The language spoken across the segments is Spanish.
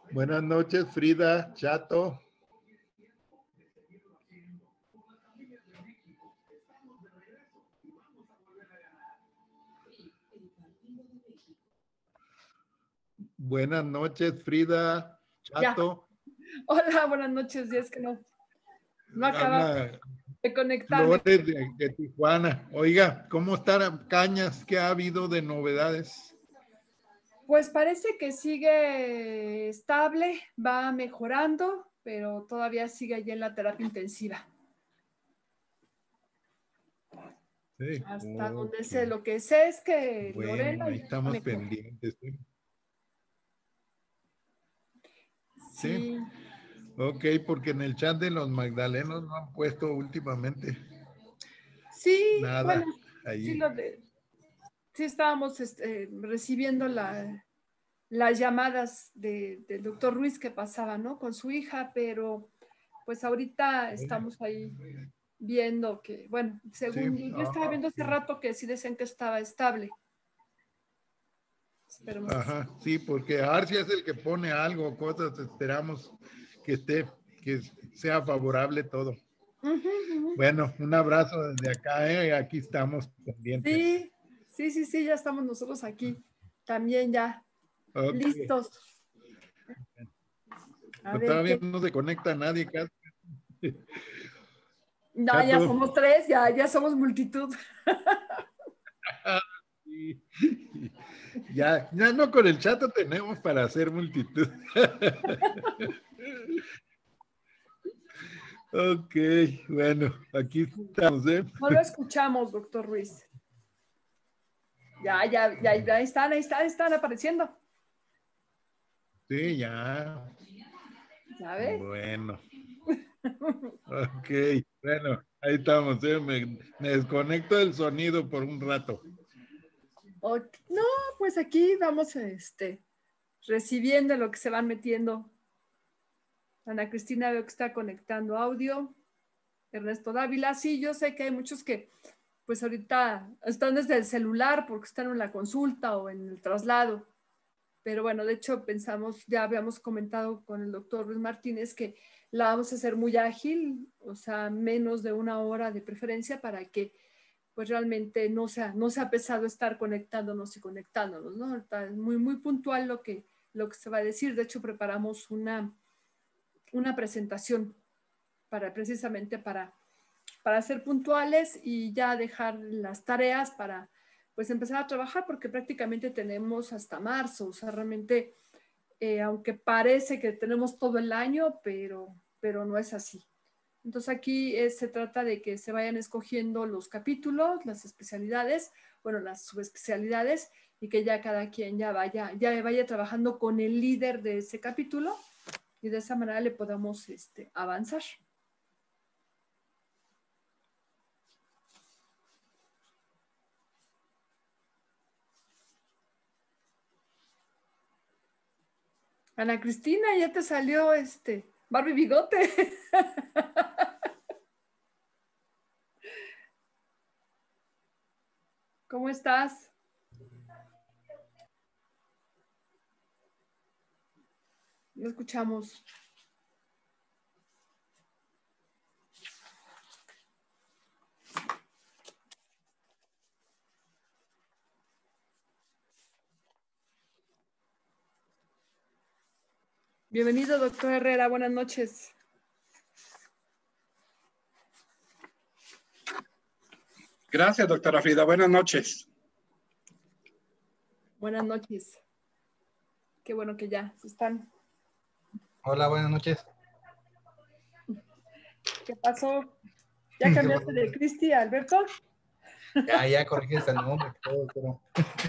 Buenas noches, Frida, Chato. Buenas noches, Frida, Chato. Ya. Hola, buenas noches. Es que no acaba de conectarme. Flores de Tijuana. Oiga, ¿cómo está Cañas? ¿Qué ha habido de novedades? Pues parece que sigue estable, va mejorando, pero todavía sigue allí en la terapia intensiva. Sí. Hasta donde sé, lo que sé es que bueno, Lorena ahí estamos pendientes. Sí. Ok, porque en el chat de los Magdalenos no han puesto últimamente. Sí, nada. Bueno, ahí. Sí estábamos recibiendo las llamadas del doctor Ruiz que pasaba, ¿no? Con su hija, pero pues ahorita estamos ahí viendo que, bueno, según yo estaba viendo hace rato que sí decían que estaba estable. Esperemos. Ajá, sí, porque Arcia es el que pone algo, cosas, esperamos que sea favorable todo. Bueno, un abrazo desde acá, aquí estamos pendientes. Sí, ya estamos nosotros aquí, también ya listos. Todavía no se conecta nadie casi. No, ya somos tres, ya somos multitud. Sí. Ya no con el Chato tenemos para hacer multitud. Ok, bueno, aquí estamos. No lo escuchamos, doctor Ruiz. Ya están apareciendo. Sí, ya. ¿Ya ves? Bueno. Ok, bueno, ahí estamos. Me desconecto del sonido por un rato. No, pues aquí vamos recibiendo lo que se van metiendo. Ana Cristina veo que está conectando audio. Ernesto Dávila, sí, yo sé que hay muchos que pues ahorita están desde el celular porque están en la consulta o en el traslado. Pero bueno, de hecho ya habíamos comentado con el doctor Luis Martínez que la vamos a hacer muy ágil, o sea, menos de 1 hora de preferencia para que pues realmente no sea pesado estar conectándonos y conectándonos, ¿no? Está muy puntual lo que se va a decir. De hecho, preparamos una presentación precisamente para ser puntuales y ya dejar las tareas para pues empezar a trabajar, porque prácticamente tenemos hasta marzo, o sea, realmente, aunque parece que tenemos todo el año, pero no es así. Entonces aquí se trata de que se vayan escogiendo los capítulos, las especialidades, bueno, las subespecialidades, y que ya cada quien ya vaya trabajando con el líder de ese capítulo y de esa manera le podamos avanzar. Ana Cristina, ya te salió Barbie Bigote. ¿Cómo estás? No escuchamos. Bienvenido, doctor Herrera. Buenas noches. Gracias, doctora Frida. Buenas noches. Buenas noches. Qué bueno que ya están. Hola, buenas noches. ¿Qué pasó? ¿Ya cambiaste de Cristi a Alberto? Ya corrigiste el nombre. Todo, pero...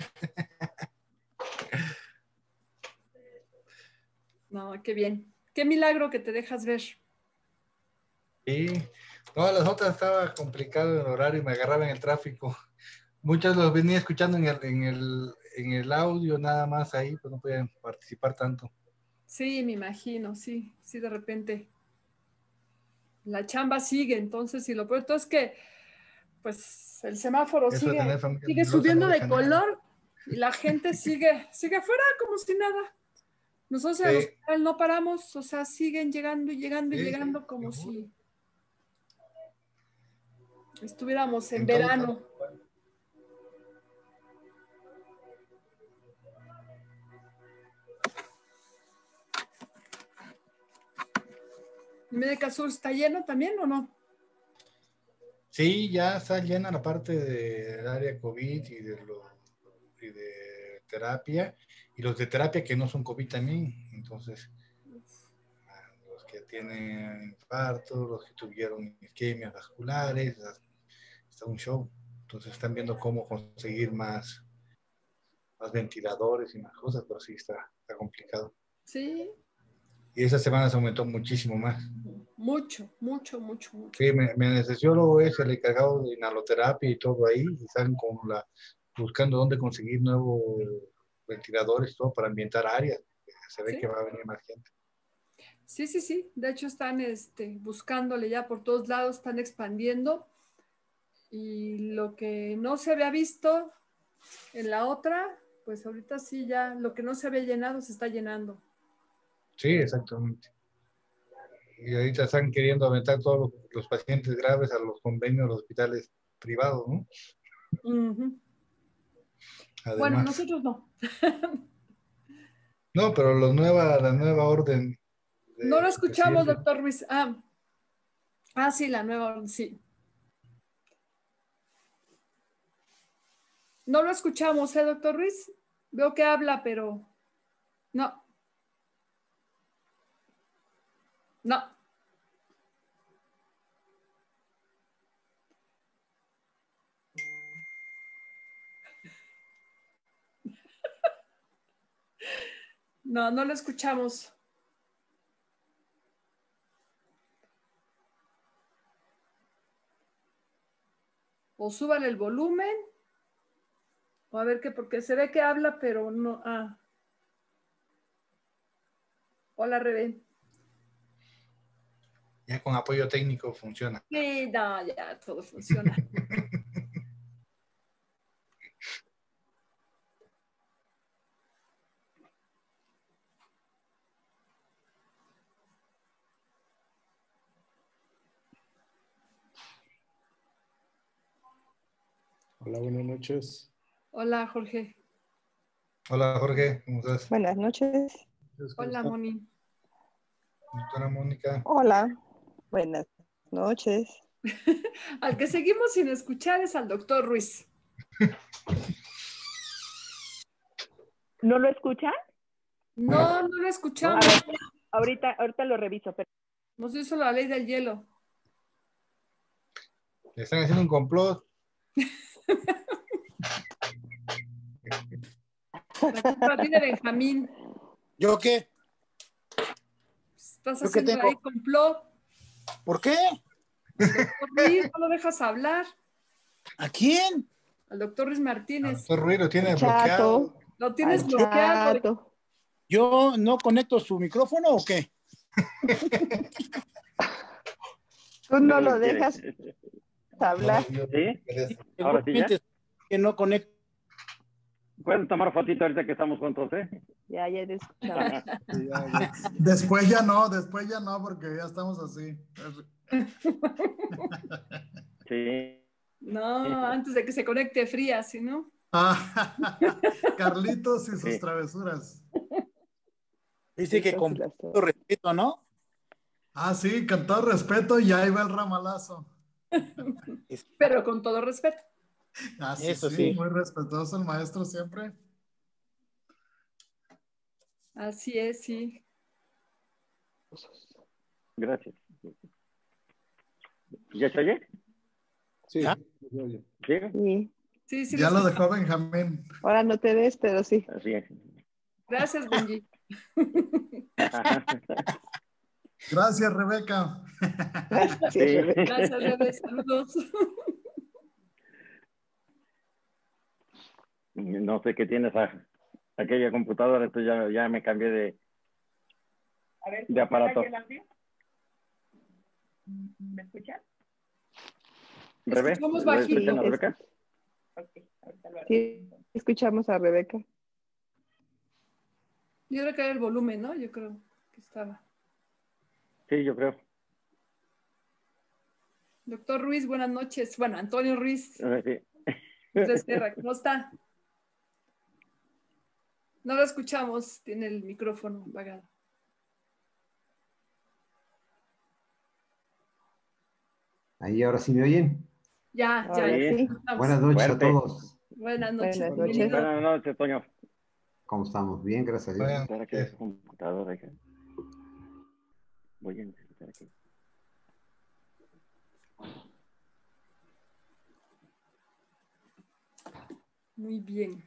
No, qué bien. Qué milagro que te dejas ver. Sí, todas las otras estaba complicado el horario y me agarraba en el tráfico. Muchos los venía escuchando en el audio nada más ahí, pues no podían participar tanto. Sí, me imagino, sí, de repente. La chamba sigue, entonces, y lo peor es que, pues, el semáforo sigue subiendo de color y la gente sigue afuera como si nada. Nosotros al hospital no paramos, o sea, siguen llegando y llegando y llegando como si estuviéramos en verano. ¿Médica Sur está lleno también o no? Sí, ya está llena la parte del área COVID y de terapia, y los de terapia que no son COVID también. Entonces, los que tienen infarto, los que tuvieron isquemias vasculares, está un show. Entonces están viendo cómo conseguir más ventiladores y más cosas, pero sí está complicado. Sí. Y esa semana se aumentó muchísimo más. Mucho. Sí, mi anestesiólogo es el encargado de inhaloterapia y todo ahí, y están buscando dónde conseguir nuevos ventiladores, todo para ambientar áreas. Se ve que va a venir más gente. Sí. De hecho, están buscándole ya por todos lados, están expandiendo. Y lo que no se había visto en la otra, pues ahorita sí ya, lo que no se había llenado se está llenando. Sí, exactamente. Y ahorita están queriendo aventar todos los pacientes graves a los convenios de los hospitales privados, ¿no? Uh-huh. Además, bueno, nosotros no. No, pero la nueva orden. No lo escuchamos, doctor Ruiz. Sí, la nueva orden, sí. No lo escuchamos, doctor Ruiz? Veo que habla, pero no. No. No lo escuchamos. O súbale el volumen. O a ver qué, porque se ve que habla, pero no. Hola, Rebe. Ya con apoyo técnico funciona. Sí, no, ya todo funciona. Hola, buenas noches. Hola, Jorge. Hola, Jorge, ¿cómo estás? Buenas noches. Hola, Moni. Doctora Mónica. Hola, buenas noches. Al que seguimos sin escuchar es al doctor Ruiz. ¿No lo escuchan? No lo escuchamos. A ver, ahorita lo reviso. Pero... Nos hizo la ley del hielo. Le están haciendo un complot. La culpa tiene Benjamín. ¿Yo qué? Estás haciendo ahí complot. ¿Por qué? Doctor Ruiz, no lo dejas hablar. ¿A quién? Al doctor Ruiz Martínez. El doctor Ruiz lo tiene Chato. bloqueado. Lo tienes bloqueado. Chato. ¿Yo no conecto su micrófono o qué? Tú no lo dejas hablar. ¿Sí? Ahora sí ya. Que no conecto. Pueden tomar fotito ahorita que estamos juntos, ¿eh? Ya te escuchamos. Después ya no, porque ya estamos así. Sí. No, antes de que se conecte fría, ¿sí, no? Carlitos y sus Sí. travesuras. Dice que con todo respeto, ¿no? Sí, con todo respeto, y ahí va el ramalazo. Pero con todo respeto. Sí, Eso sí. Muy respetuoso el maestro siempre. Así es, sí. Gracias. ¿Ya se oye? Sí, ¿Ya? se oye. ¿Sí? Sí, Ya lo dejó Benjamín. Ahora no te ves, pero sí. Así es. Gracias, Benji. Gracias, Rebeca. Gracias, Sí. Rebeca. Gracias, Rebe. Saludos. No sé qué tienes aquella computadora, entonces ya me cambié de aparato. ¿Me escuchan? ¿Rebe? Escuchamos ¿Lo bajito. escuchan a Rebeca? Ok, ahorita lo haré. Sí, escuchamos a Rebeca. Yo creo que era el volumen, ¿no? Yo creo que estaba. Sí, yo creo. Doctor Ruiz, buenas noches. Bueno, Antonio Ruiz. Sí. ¿Cómo está? No lo escuchamos, tiene el micrófono apagado. Ahí ahora sí me oyen. Ya. Sí. Buenas noches Fuerte. a todos. Buenas noches. Buenas Bienvenido. noches. Buenas noches, Toño. ¿Cómo estamos? Bien, gracias a Dios. Bueno, Estar aquí en su computadora. Hija. Voy a necesitar aquí. Muy bien.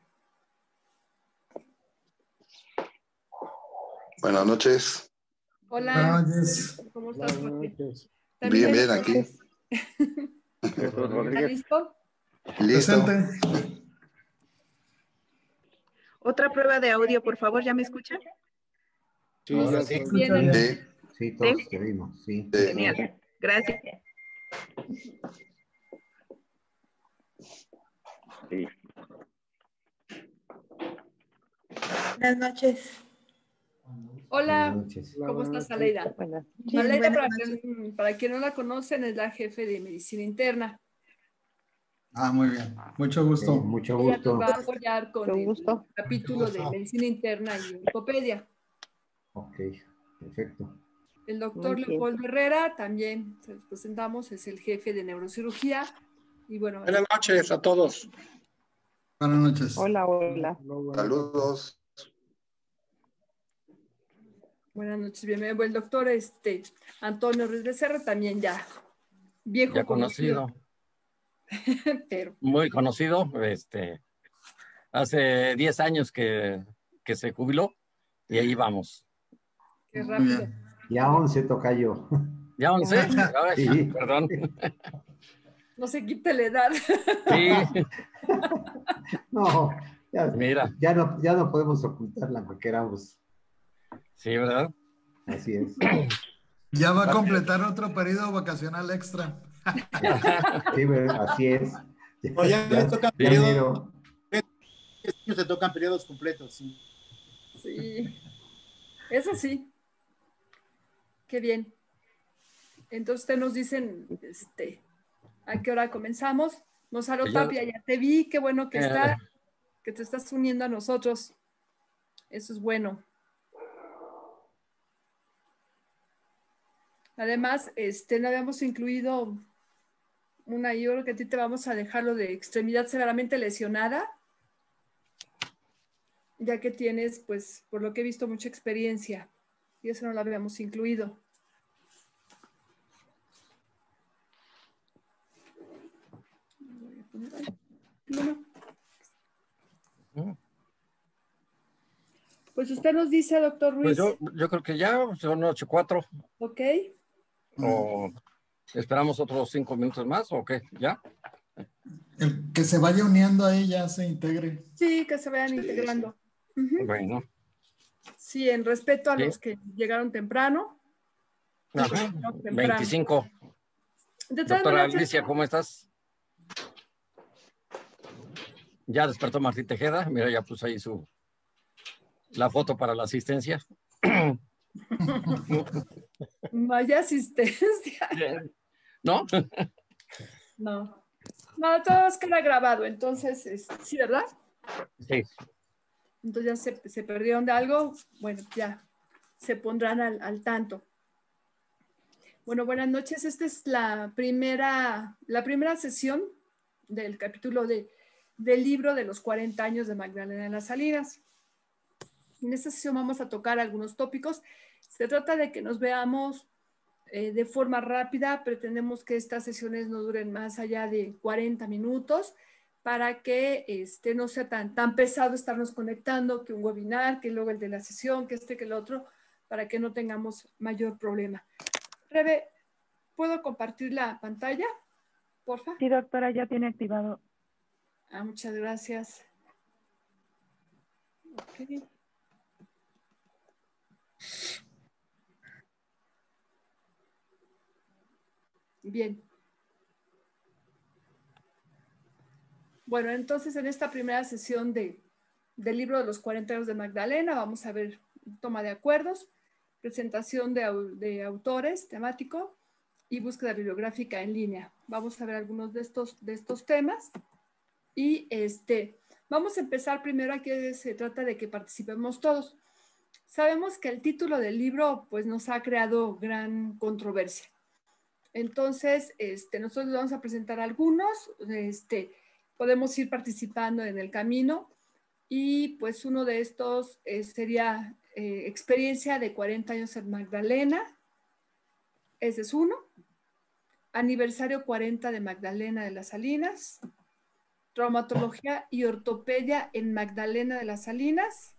Buenas noches. Hola. Buenas noches. ¿Cómo estás, Jorge? Bien, bien, aquí. Jesús ¿Está Rodríguez. listo? Listo. Presente. Otra prueba de audio, por favor, ¿ya me escuchan? Sí, Ahora ya sí. está. Bien. Sí, Sí, todos te vimos, sí. sí. Genial. Gracias. Sí. Buenas noches. Hola. Buenas noches. ¿Cómo estás, Aleida? Buenas. Bien, Aleida, buenas noches. para quien no la conocen, es la jefe de medicina interna. Muy bien. Mucho Sí, gusto. mucho Ella nos gusto. va a apoyar con Mucho el gusto. capítulo de medicina interna y ortopedia. Ok, perfecto. El doctor Muy bien. Leopoldo Herrera, también se los presentamos, es el jefe de neurocirugía. Y bueno, Buenas noches a todos. Buenas noches. Hola, hola. Saludos. buenas noches, bienvenido. El doctor Antonio Ruiz Becerra, también ya viejo Ya conocido, pero muy conocido. Hace 10 años que se jubiló y ahí vamos. qué Muy rápido. bien. Ya 11 tocayo. ¿Ya 11? Ay, Sí. perdón. No se quite la edad. Sí, No, mira, ya no podemos ocultarla porque éramos. sí, ¿verdad? Así es. Ya va a completar otro periodo vacacional extra. Sí, así es. O ya le tocan ya periodos, enero. se tocan periodos completos, sí. Sí, eso sí. Qué bien. Entonces ustedes nos dicen, ¿a qué hora comenzamos? Gonzalo Yo- Tapia, ya te vi, qué bueno que Eh, que te estás uniendo a nosotros. Eso es bueno. Además, no habíamos incluido yo creo que a ti te vamos a dejar lo de extremidad severamente lesionada, ya que tienes, pues, por lo que he visto, mucha experiencia. Y eso no lo habíamos incluido. Voy a poner ahí. No. Pues usted nos dice, doctor Ruiz. pues yo creo que ya son 8:04. Ok. ¿O esperamos otros 5 minutos más o qué? ¿Ya? El que se vaya uniendo ahí ya se integre. Sí, que se vayan integrando. Ujú. Bueno. Sí, en respeto a Sí. los que llegaron temprano. Ajá. Temprano. 25. De todas Doctora maneras, Alicia, ¿cómo estás? Ya despertó Martín Tejeda. Mira, ya puso ahí la foto para la asistencia. vaya asistencia. ¿No? No. No, todo queda grabado, entonces, sí, ¿verdad? Sí. Entonces ya se perdieron de algo, bueno, ya se pondrán al tanto. Bueno, buenas noches. Esta es la primera sesión del capítulo del libro de los 40 años de Magdalena de las Salinas. En esta sesión vamos a tocar algunos tópicos. Se trata de que nos veamos de forma rápida. Pretendemos que estas sesiones no duren más allá de 40 minutos para que no sea tan pesado estarnos conectando, que un webinar, que luego el de la sesión, que que el otro, para que no tengamos mayor problema. Rebe, ¿puedo compartir la pantalla? Porfa. Sí, doctora, ya tiene activado. Muchas gracias. Ok. Bien. Bueno, entonces en esta primera sesión del libro de los 40 años de Magdalena vamos a ver toma de acuerdos, presentación de autores temático y búsqueda bibliográfica en línea. Vamos a ver algunos de estos temas. Y vamos a empezar primero. Aquí se trata de que participemos todos. Sabemos que el título del libro pues nos ha creado gran controversia. Entonces, nosotros vamos a presentar algunos, podemos ir participando en el camino y pues uno de estos sería experiencia de 40 años en Magdalena. Ese es uno. Aniversario 40 de Magdalena de las Salinas. Traumatología y ortopedia en Magdalena de las Salinas.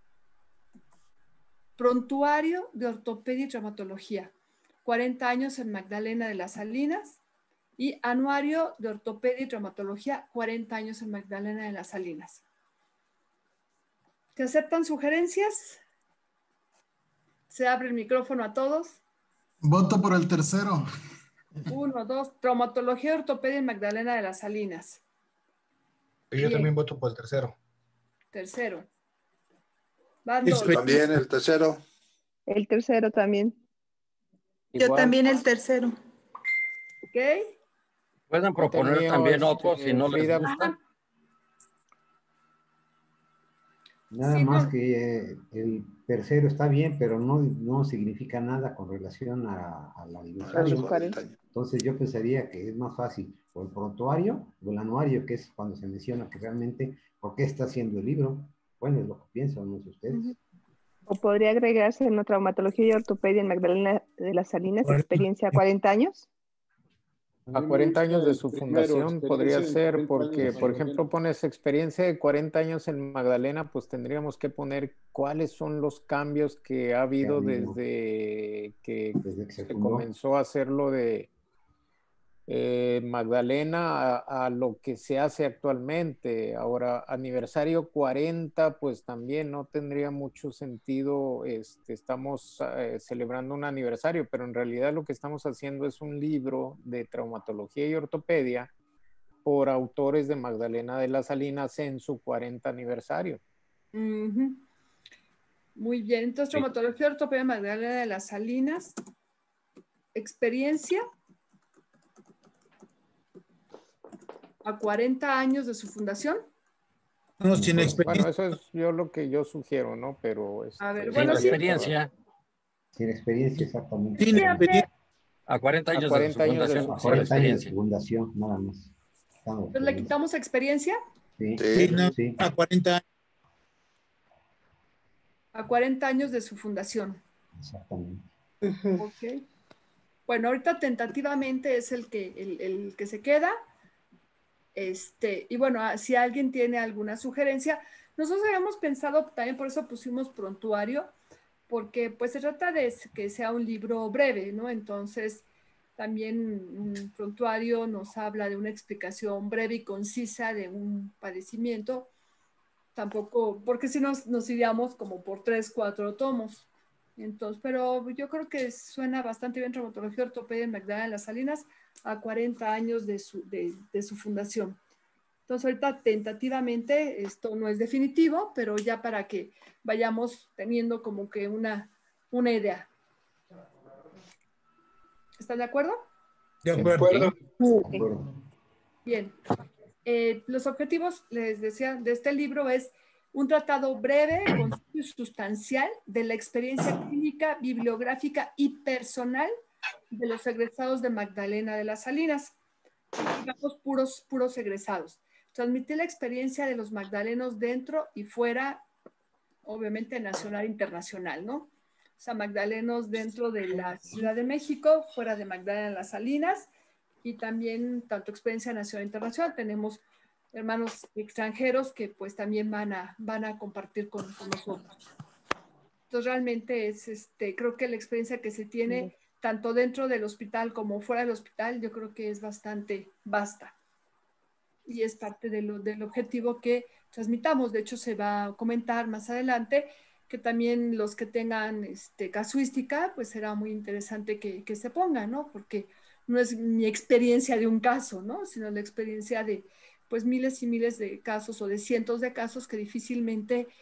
Prontuario de ortopedia y traumatología. 40 años en Magdalena de las Salinas. Y anuario de ortopedia y traumatología, 40 años en Magdalena de las Salinas. ¿Se aceptan sugerencias? Se abre el micrófono a todos. Voto por el tercero. 1, 2, traumatología y ortopedia en Magdalena de las Salinas. Yo también voto por el tercero. Tercero. Van dos. También el tercero. El tercero también. Yo también el tercero. ¿Ok? Pueden proponer también otros si no les gusta. Nada más que el tercero está bien, pero no significa nada con relación al aniversario. Entonces yo pensaría que es más fácil o el prontuario o el anuario, que es cuando se menciona que realmente por qué está haciendo el libro. Bueno, es lo que piensan, no sé ustedes. O podría agregarse en traumatología y ortopedia en Magdalena de las Salinas, experiencia 40 años. A 40 años de su fundación podría ser, porque, por ejemplo, pones experiencia de 40 años en Magdalena, pues tendríamos que poner cuáles son los cambios que ha habido desde que se comenzó a hacerlo de Magdalena a lo que se hace actualmente. Ahora, aniversario 40, pues también no tendría mucho sentido. Estamos celebrando un aniversario, pero en realidad lo que estamos haciendo es un libro de traumatología y ortopedia por autores de Magdalena de las Salinas en su 40 aniversario. Muy bien, entonces traumatología y ortopedia en Magdalena de las Salinas, experiencia a 40 años de su fundación. No, sin experiencia. Bueno, eso es lo que yo sugiero, ¿no? Pero a ver, sin experiencia. Sin experiencia, exactamente. Sin experiencia. A 40 años, 40 de su fundación. A 40 años de fundación, nada más. Entonces, ¿le quitamos experiencia? Sí, sí. A 40 años. A 40 años de su fundación. Exactamente. Ok. Bueno, ahorita tentativamente es el que se queda. Y bueno, si alguien tiene alguna sugerencia, nosotros habíamos pensado, también por eso pusimos prontuario, porque pues se trata de que sea un libro breve, ¿no? Entonces, también un prontuario nos habla de una explicación breve y concisa de un padecimiento, tampoco, porque si nos iríamos como por 3, 4 tomos. Entonces, pero yo creo que suena bastante bien traumatología ortopedia en Magdalena de las Salinas a 40 años de su fundación. Entonces, ahorita tentativamente, esto no es definitivo, pero ya para que vayamos teniendo como que una idea. ¿Están de acuerdo? De acuerdo. Sí. Bien. Los objetivos, les decía, de este libro es un tratado breve, conciso y sustancial de la experiencia clínica, bibliográfica y personal de los egresados de Magdalena de las Salinas. Digamos, puros egresados. Transmitir la experiencia de los magdalenos dentro y fuera, obviamente nacional e internacional, ¿no? O sea, magdalenos dentro de la Ciudad de México, fuera de Magdalena de las Salinas, y también tanto experiencia nacional e internacional. Tenemos hermanos extranjeros que pues también van a compartir con nosotros. Entonces realmente es, creo que la experiencia que se tiene tanto dentro del hospital como fuera del hospital, yo creo que es bastante vasta. Y es parte del objetivo que transmitamos. De hecho, se va a comentar más adelante que también los que tengan casuística, pues será muy interesante que se pongan, ¿no? Porque no es mi experiencia de un caso, ¿no? Sino la experiencia de pues miles y miles de casos o de cientos de casos que difícilmente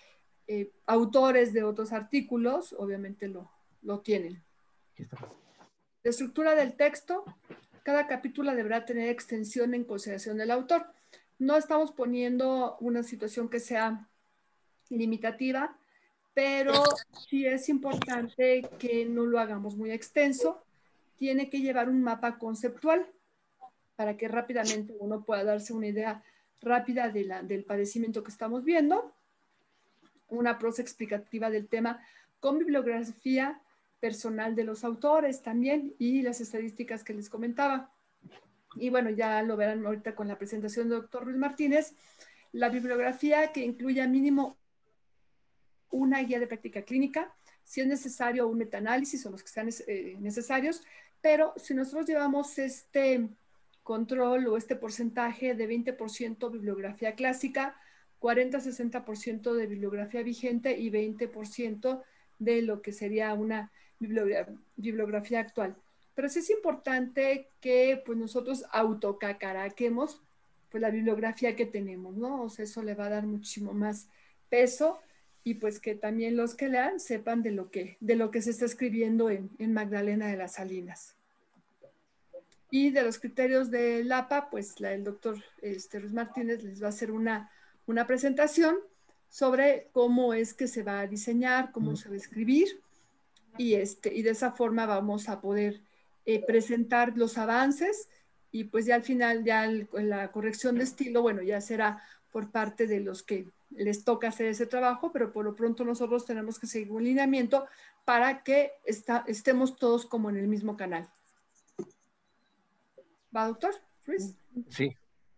autores de otros artículos, obviamente lo tienen. La estructura del texto, cada capítulo deberá tener extensión en consideración del autor. No estamos poniendo una situación que sea limitativa, pero sí es importante que no lo hagamos muy extenso. Tiene que llevar un mapa conceptual para que rápidamente uno pueda darse una idea rápida del padecimiento que estamos viendo, una prosa explicativa del tema con bibliografía personal de los autores también y las estadísticas que les comentaba. Y bueno, ya lo verán ahorita con la presentación del doctor Ruiz Martínez, la bibliografía que incluya mínimo una guía de práctica clínica, si es necesario un metaanálisis o los que sean necesarios, pero si nosotros llevamos este control o este porcentaje de 20% bibliografía clásica, 40-60% de bibliografía vigente y 20% de lo que sería una bibliografía actual. Pero sí es importante que pues, nosotros autocacaraquemos pues, la bibliografía que tenemos, ¿no? O sea, eso le va a dar muchísimo más peso y pues que también los que lean sepan de lo que se está escribiendo en Magdalena de las Salinas. Y de los criterios del APA, pues el doctor Ruiz Martínez les va a hacer una presentación sobre cómo es que se va a diseñar, cómo se va a escribir, y de esa forma vamos a poder presentar los avances, y pues ya al final, ya la corrección de estilo, bueno, ya será por parte de los que les toca hacer ese trabajo, pero por lo pronto nosotros tenemos que seguir un lineamiento para que estemos todos como en el mismo canal. ¿Va, doctor Ruiz? Sí.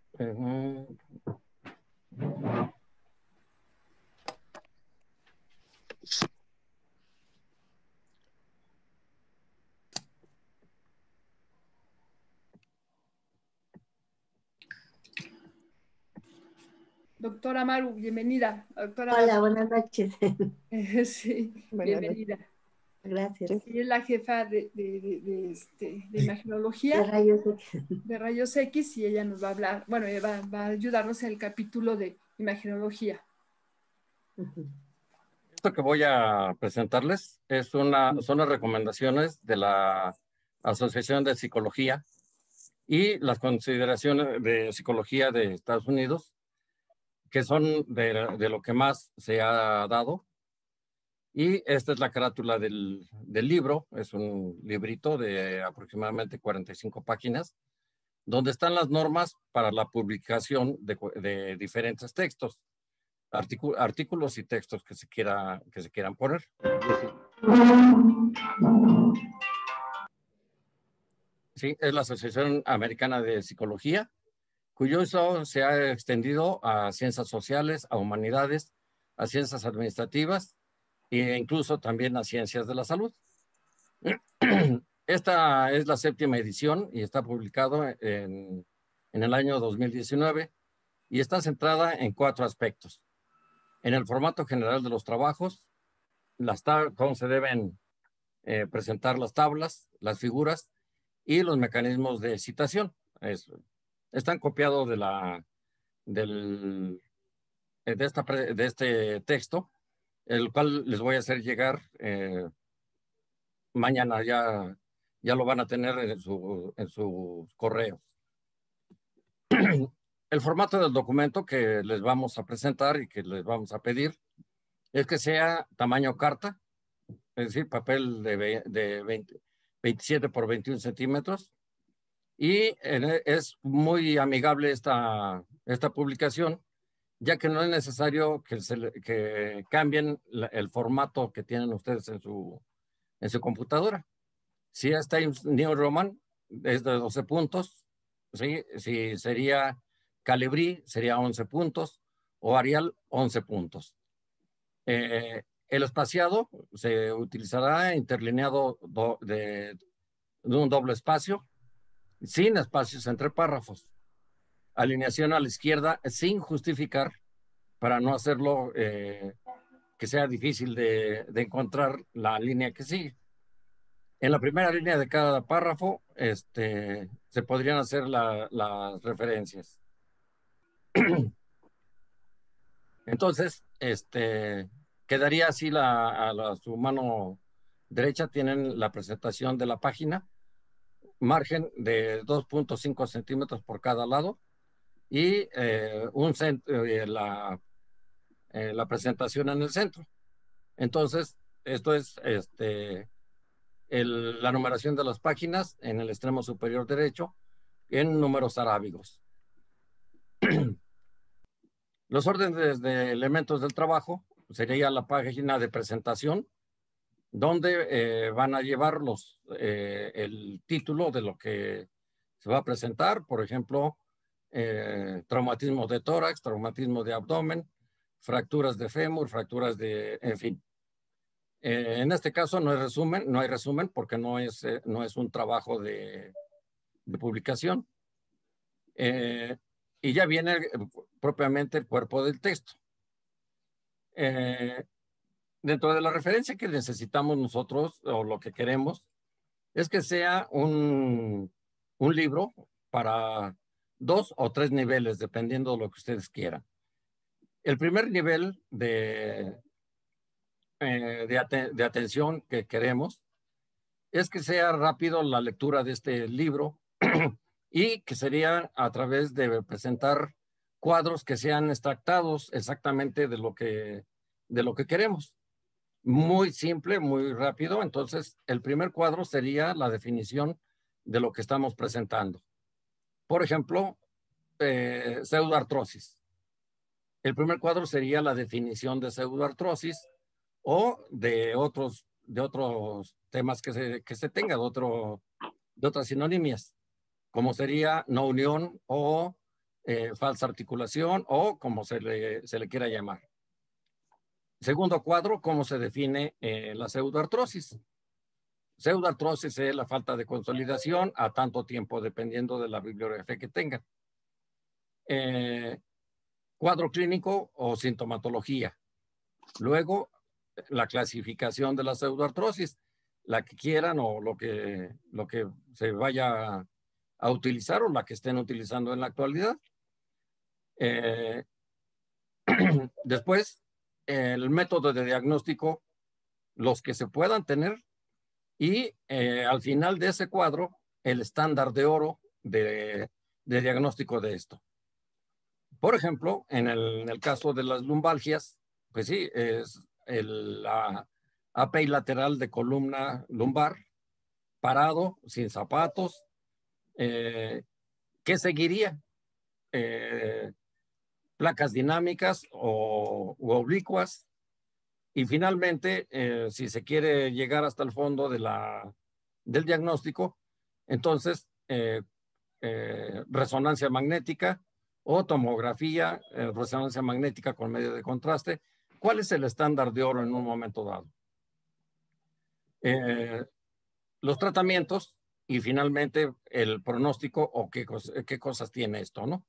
Doctora Maru, bienvenida. Doctora Hola, Maru. buenas noches. Sí, Buenas bienvenida. Gracias. Ella es la jefa de imagenología de rayos X y ella nos va a hablar, bueno, ella va a ayudarnos en el capítulo de imagenología. Esto que voy a presentarles son las recomendaciones de la Asociación de Psicología y las consideraciones de psicología de Estados Unidos, que son de lo que más se ha dado. Y esta es la carátula del libro, es un librito de aproximadamente 45 páginas, donde están las normas para la publicación de diferentes textos, artículos y textos que se quieran poner. Sí, es la Asociación Americana de Psicología, cuyo uso se ha extendido a ciencias sociales, a humanidades, a ciencias administrativas e incluso también a ciencias de la salud. Esta es la 7ª edición y está publicado en el año 2019 y está centrada en 4 aspectos. En el formato general de los trabajos, cómo se deben presentar las tablas, las figuras y los mecanismos de citación. Están copiados de este texto, el cual les voy a hacer llegar mañana, ya lo van a tener en sus correos. El formato del documento que les vamos a presentar y que les vamos a pedir es que sea tamaño carta, es decir, papel de 27 por 21 centímetros. Y es muy amigable esta publicación, ya que no es necesario que cambien el formato que tienen ustedes en su computadora. Si es Times New Roman, es de 12 puntos. ¿Sí? Si sería Calibri, sería 11 puntos, o Arial, 11 puntos. El espaciado se utilizará interlineado de un doble espacio, sin espacios entre párrafos. Alineación a la izquierda sin justificar, para no hacerlo que sea difícil de encontrar la línea que sigue. En la primera línea de cada párrafo se podrían hacer las referencias. Entonces, Quedaría así su mano derecha tienen la presentación de la página, margen de 2.5 centímetros por cada lado y la presentación en el centro. Entonces, esto es la numeración de las páginas en el extremo superior derecho en números arábigos. Los órdenes de elementos del trabajo sería la página de presentación, donde van a llevar el título de lo que se va a presentar, por ejemplo, traumatismo de tórax, traumatismo de abdomen, fracturas de fémur, en fin. En este caso no hay resumen porque no es un trabajo de publicación. Y ya viene propiamente el cuerpo del texto. Dentro de la referencia que necesitamos nosotros, o lo que queremos, es que sea un libro para 2 o 3 niveles, dependiendo de lo que ustedes quieran. El primer nivel de atención que queremos es que sea rápido la lectura de este libro y que sería a través de presentar cuadros que sean extractados exactamente de lo que queremos. Muy simple, muy rápido. Entonces, el primer cuadro sería la definición de lo que estamos presentando. Por ejemplo, pseudoartrosis. El primer cuadro sería la definición de pseudoartrosis o de otros temas que se tenga, de otras sinonimias, como sería no unión o falsa articulación o como se le quiera llamar. Segundo cuadro, cómo se define la pseudoartrosis. Pseudoartrosis es la falta de consolidación a tanto tiempo, dependiendo de la bibliografía que tengan. Cuadro clínico o sintomatología. Luego, la clasificación de la pseudoartrosis, la que quieran o lo que se vaya a utilizar o la que estén utilizando en la actualidad. Después, el método de diagnóstico, los que se puedan tener, y al final de ese cuadro, el estándar de oro de diagnóstico de esto. Por ejemplo, en el caso de las lumbalgias, pues sí, es la API lateral de columna lumbar, parado, sin zapatos. ¿Qué seguiría? Placas dinámicas u oblicuas. Y finalmente, si se quiere llegar hasta el fondo del diagnóstico, entonces resonancia magnética o tomografía, resonancia magnética con medio de contraste. ¿Cuál es el estándar de oro en un momento dado? Los tratamientos y finalmente el pronóstico o qué cosas tiene esto, ¿no?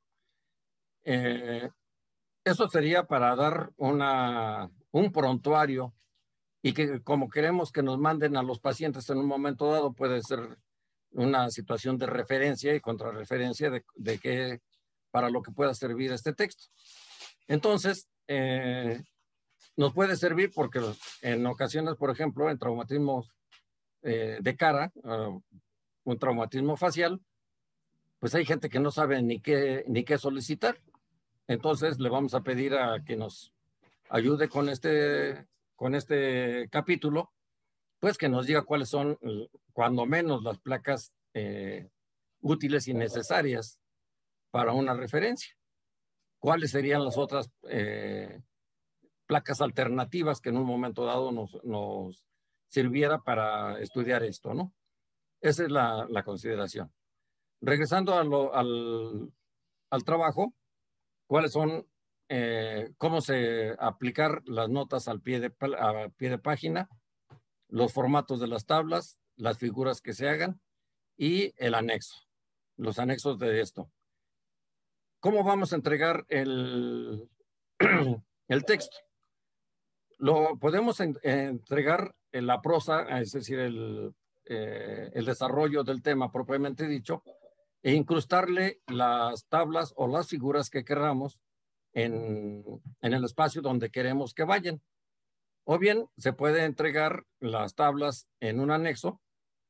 Eso sería para dar un prontuario y que como queremos que nos manden a los pacientes en un momento dado, puede ser una situación de referencia y contrarreferencia de qué, para lo que pueda servir este texto. Entonces, nos puede servir porque en ocasiones, por ejemplo, en traumatismos de cara, un traumatismo facial, pues hay gente que no sabe ni qué solicitar. Entonces le vamos a pedir a que nos ayude con este capítulo, pues que nos diga cuáles son, cuando menos, las placas útiles y necesarias para una referencia. ¿Cuáles serían las otras placas alternativas que en un momento dado nos sirviera para estudiar esto, ¿no? Esa es la consideración. Regresando al trabajo, ¿cuáles son, cómo se aplicar las notas a pie de página, los formatos de las tablas, las figuras que se hagan y el anexo, los anexos de esto? ¿Cómo vamos a entregar el texto? Lo podemos entregar en la prosa, es decir, el desarrollo del tema propiamente dicho, e incrustarle las tablas o las figuras que queramos en el espacio donde queremos que vayan. O bien se puede entregar las tablas en un anexo,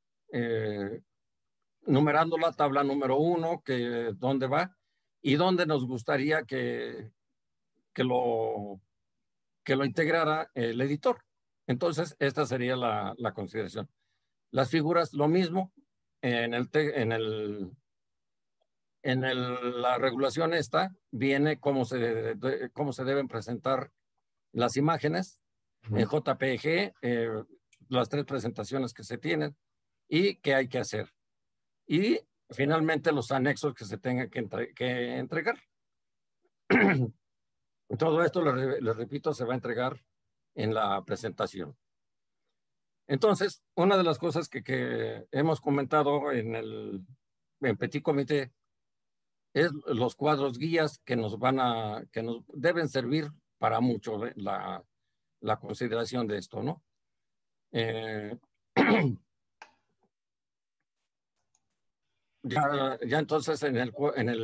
numerando la tabla número 1, que dónde va y dónde nos gustaría que lo integrara el editor. Entonces, esta sería la consideración. Las figuras, lo mismo. La regulación esta viene cómo se deben presentar las imágenes en JPG, las 3 presentaciones que se tienen y qué hay que hacer. Y finalmente los anexos que se tengan que entregar. Todo esto, les repito, se va a entregar en la presentación. Entonces, una de las cosas que hemos comentado en Petit Comité es los cuadros guías que nos deben servir para mucho la consideración de esto, ¿no? Ya entonces en el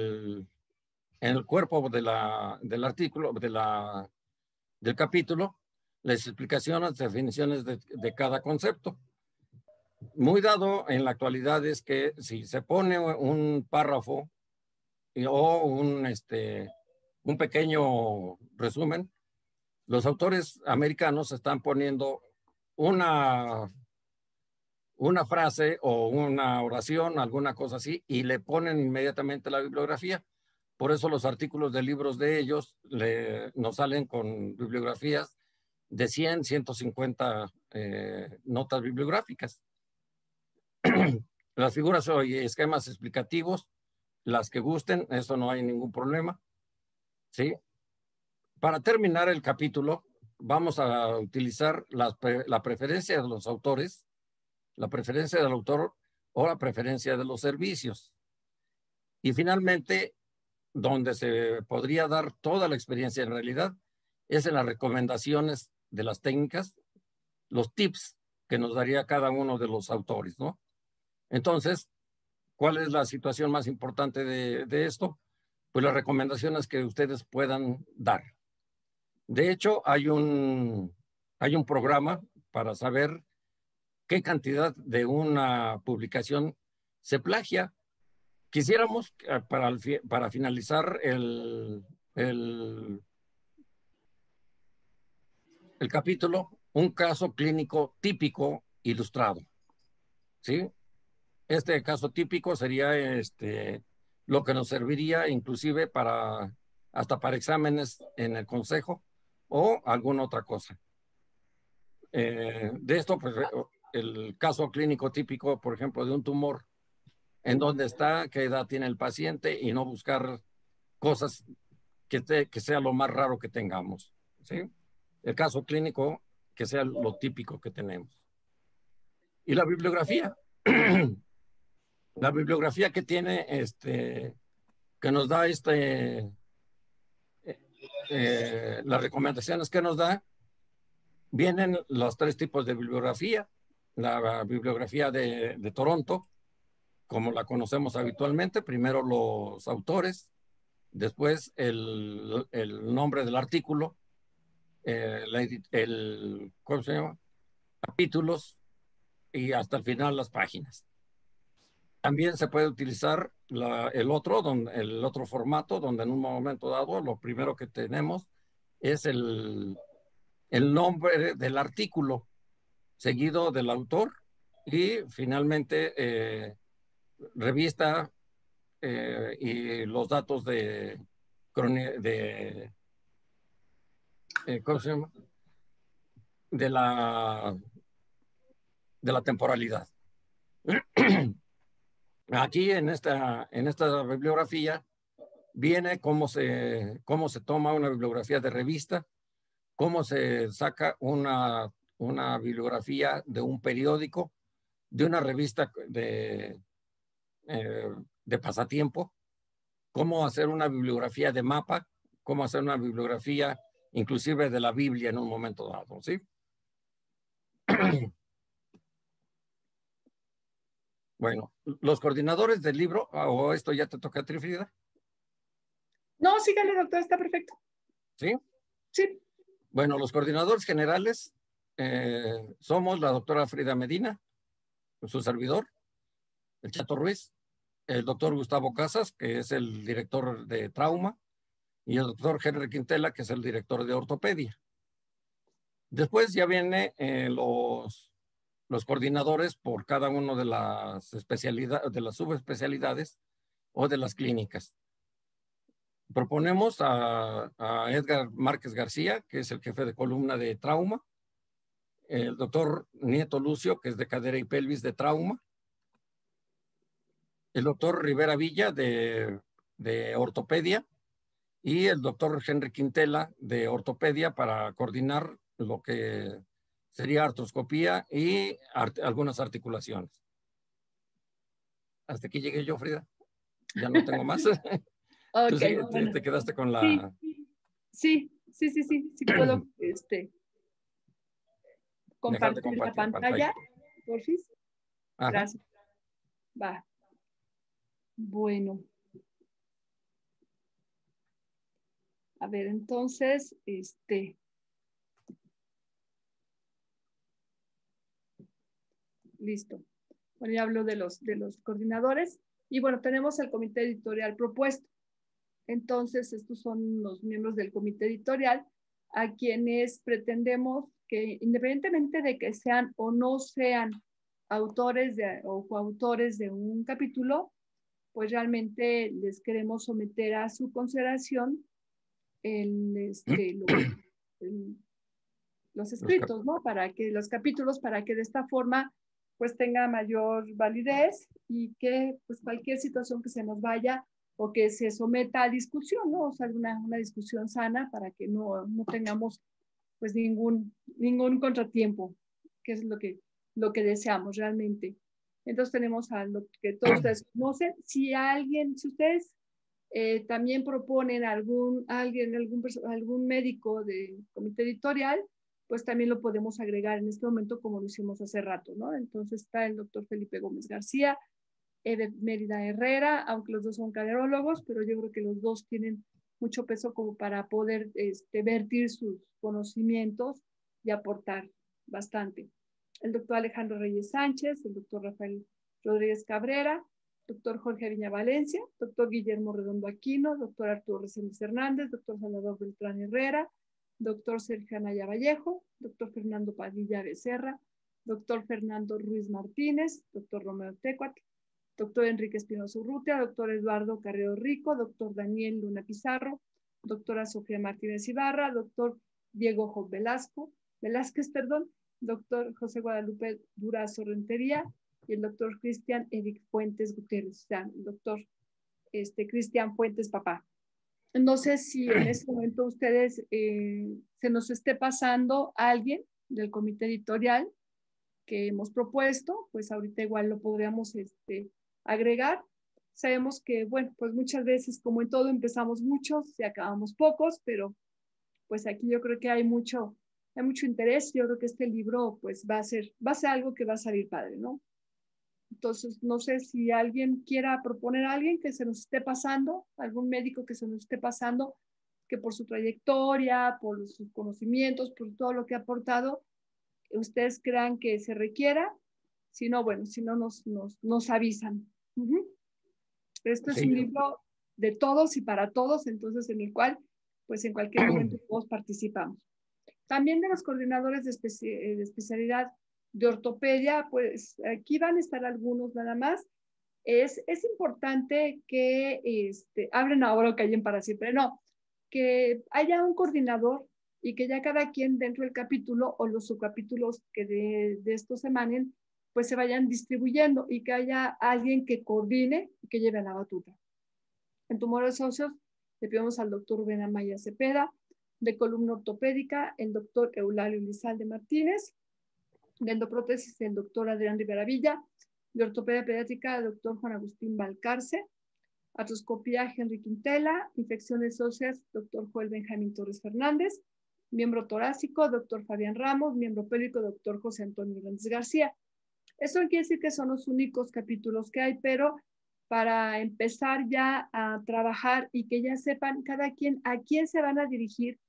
cuerpo del artículo, del capítulo, las explicaciones, definiciones de cada concepto. Muy dado en la actualidad es que si se pone un párrafo o un pequeño resumen, los autores americanos están poniendo una frase o una oración, alguna cosa así, y le ponen inmediatamente la bibliografía. Por eso los artículos de libros de ellos nos salen con bibliografías de 100, 150 notas bibliográficas. Las figuras y esquemas explicativos, las que gusten, eso no hay ningún problema. ¿Sí? Para terminar el capítulo, vamos a utilizar la preferencia de los autores, la preferencia del autor o la preferencia de los servicios. Y finalmente, donde se podría dar toda la experiencia en realidad, es en las recomendaciones de las técnicas, los tips que nos daría cada uno de los autores, ¿no? Entonces, ¿cuál es la situación más importante de esto? Pues las recomendaciones que ustedes puedan dar. De hecho, hay un programa para saber qué cantidad de una publicación se plagia. Quisiéramos, para finalizar el capítulo, un caso clínico típico ilustrado. ¿Sí? Este caso típico sería lo que nos serviría inclusive hasta para exámenes en el consejo o alguna otra cosa. De esto, pues, el caso clínico típico, por ejemplo, de un tumor, en dónde está, qué edad tiene el paciente y no buscar cosas que sea lo más raro que tengamos. ¿Sí? El caso clínico que sea lo típico que tenemos. Y la bibliografía. La bibliografía que tiene, que nos da las recomendaciones que nos da, vienen los 3 tipos de bibliografía. La bibliografía de Toronto, como la conocemos habitualmente, primero los autores, después el nombre del artículo, ¿cómo se llama? Capítulos y hasta el final las páginas. También se puede utilizar el otro formato, donde en un momento dado lo primero que tenemos es el nombre del artículo, seguido del autor y finalmente revista y los datos ¿cómo se llama? De la temporalidad. Aquí en esta bibliografía viene cómo se toma una bibliografía de revista, cómo se saca una bibliografía de un periódico, de una revista de pasatiempo, cómo hacer una bibliografía de mapa, cómo hacer una bibliografía inclusive de la Biblia en un momento dado, ¿sí? Bueno, los coordinadores del libro, o esto ya te toca a ti, Frida. No, sígale, doctor, está perfecto. ¿Sí? Sí. Bueno, los coordinadores generales somos la doctora Frida Medina, su servidor, el Chato Ruiz, el doctor Gustavo Casas, que es el director de trauma, y el doctor Henry Quintela, que es el director de ortopedia. Después ya vienen los coordinadores por cada uno de las especialidades, de las subespecialidades o de las clínicas. Proponemos a Edgar Márquez García, que es el jefe de columna de trauma, el doctor Nieto Lucio, que es de cadera y pelvis de trauma, el doctor Rivera Villa de ortopedia y el doctor Henry Quintela de ortopedia para coordinar lo que sería artroscopía y algunas articulaciones. Hasta aquí llegué yo, Frida. Ya no tengo más. Okay, Tú bueno. te quedaste con la... Sí, puedo compartir la pantalla, porfis. Gracias. Va. Bueno. A ver, entonces, listo. Bueno, ya hablo de los coordinadores. Y bueno, tenemos el comité editorial propuesto. Entonces, estos son los miembros del comité editorial a quienes pretendemos que, independientemente de que sean o no sean autores o coautores de un capítulo, pues realmente les queremos someter a su consideración los escritos, ¿no? Para que los capítulos, para que de esta forma pues tenga mayor validez y que pues cualquier situación que se nos vaya o que se someta a discusión, ¿no? O sea, una discusión sana para que no tengamos pues ningún contratiempo, que es lo que deseamos realmente. Entonces tenemos a lo que todos ustedes conocen. Si ustedes también proponen algún médico del comité editorial, pues también lo podemos agregar en este momento como lo hicimos hace rato, ¿no? Entonces está el doctor Felipe Gómez García, Mérida Herrera, aunque los dos son cardiólogos, pero yo creo que los dos tienen mucho peso como para poder vertir sus conocimientos y aportar bastante. El doctor Alejandro Reyes Sánchez, el doctor Rafael Rodríguez Cabrera, doctor Jorge Viña Valencia, doctor Guillermo Redondo Aquino, doctor Arturo Reséndiz Hernández, doctor Salvador Beltrán Herrera, doctor Sergio Anaya Vallejo, doctor Fernando Padilla Becerra, doctor Fernando Ruiz Martínez, doctor Romeo Tecuat, doctor Enrique Espinosa Urrutia, doctor Eduardo Carrero Rico, doctor Daniel Luna Pizarro, doctora Sofía Martínez Ibarra, doctor Diego Job Velázquez, doctor José Guadalupe Durazo Rentería y el doctor Cristian Eric Fuentes Gutiérrez, o sea, el doctor Cristian Fuentes Papá. No sé si en este momento ustedes se nos esté pasando a alguien del comité editorial que hemos propuesto, pues ahorita igual lo podríamos agregar. Sabemos que, bueno, pues muchas veces, como en todo, empezamos muchos y acabamos pocos, pero pues aquí yo creo que hay mucho interés. Yo creo que este libro pues va a ser algo que va a salir padre, ¿no? Entonces, no sé si alguien quiera proponer a alguien que se nos esté pasando, algún médico que se nos esté pasando, que por su trayectoria, por sus conocimientos, por todo lo que ha aportado, ustedes crean que se requiera. Si no, bueno, si no nos avisan. Pero esto es un libro de todos y para todos, entonces en el cual, pues en cualquier momento todos participamos. También de los coordinadores de especialidad de ortopedia, pues aquí van a estar algunos nada más. Es importante que abren ahora o callen para siempre, no, que haya un coordinador y que ya cada quien dentro del capítulo o los subcapítulos que de estos emanen, pues se vayan distribuyendo y que haya alguien que coordine y que lleve la batuta. En tumores óseos le pedimos al doctor Rubén Amaya Cepeda, de columna ortopédica, el doctor Eulalio Lizalde Martínez, de endoprótesis, el doctor Adrián Rivera Villa, de ortopedia pediátrica, el doctor Juan Agustín Valcarce, artroscopía, Henry Quintela, infecciones óseas, doctor Joel Benjamín Torres Fernández, miembro torácico, doctor Fabián Ramos, miembro pélvico, doctor José Antonio Hernández García. Eso no quiere decir que son los únicos capítulos que hay, pero para empezar ya a trabajar y que ya sepan cada quien a quién se van a dirigir,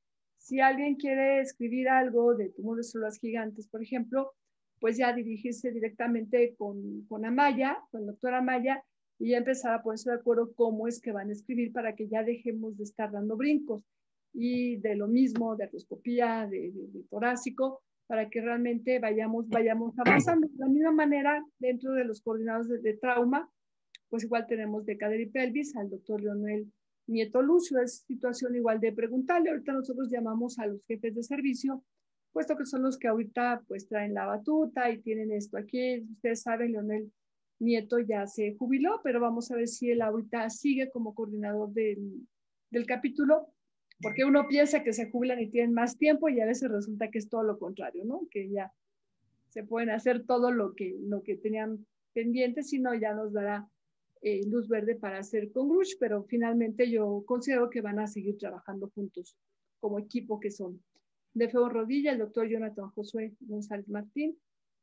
Si alguien quiere escribir algo de tumores de células gigantes, por ejemplo, pues ya dirigirse directamente con Amaya, con el doctor Amaya, y ya empezar a ponerse de acuerdo cómo es que van a escribir para que ya dejemos de estar dando brincos. Y de lo mismo, de artroscopía, de torácico, para que realmente vayamos avanzando. De la misma manera, dentro de los coordinados de trauma, pues igual tenemos de cadera y pelvis al doctor Leonel Nieto Lucio. Es situación igual de preguntarle. Ahorita nosotros llamamos a los jefes de servicio, puesto que son los que ahorita pues traen la batuta y tienen esto aquí. Ustedes saben, Leonel Nieto ya se jubiló, pero vamos a ver si él ahorita sigue como coordinador del capítulo, porque uno piensa que se jubilan y tienen más tiempo y a veces resulta que es todo lo contrario, ¿no? Que ya se pueden hacer todo lo que tenían pendiente, si no ya nos dará luz verde para hacer con Grush, pero finalmente yo considero que van a seguir trabajando juntos como equipo que son. De feo rodilla, el doctor Jonathan Josué González Martín,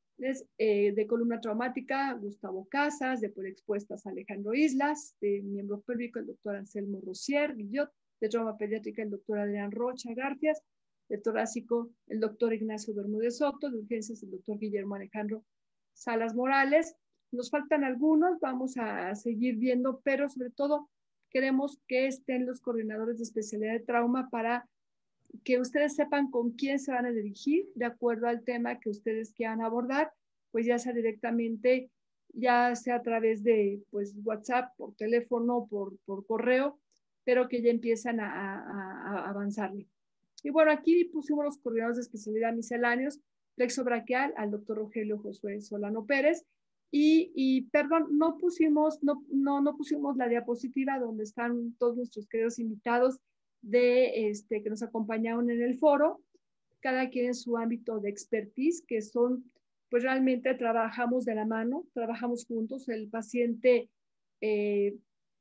de columna traumática, Gustavo Casas, de poliexpuestas, Alejandro Islas, de miembro pélvico, el doctor Anselmo Rosier Guillot, de trauma pediátrica, el doctor Adrián Rocha Garfias, de torácico, el doctor Ignacio Bermúdez Soto, de urgencias, el doctor Guillermo Alejandro Salas Morales. Nos faltan algunos, vamos a seguir viendo, pero sobre todo queremos que estén los coordinadores de especialidad de trauma para que ustedes sepan con quién se van a dirigir de acuerdo al tema que ustedes quieran abordar, pues ya sea directamente, ya sea a través de pues, WhatsApp, por teléfono, por correo, pero que ya empiezan a avanzarle. Y bueno, aquí pusimos los coordinadores de especialidad misceláneos, flexobraquial al doctor Rogelio Josué Solano Pérez, y perdón, no pusimos la diapositiva donde están todos nuestros queridos invitados que nos acompañaron en el foro, cada quien en su ámbito de expertise, que son, pues realmente trabajamos de la mano, trabajamos juntos. El paciente de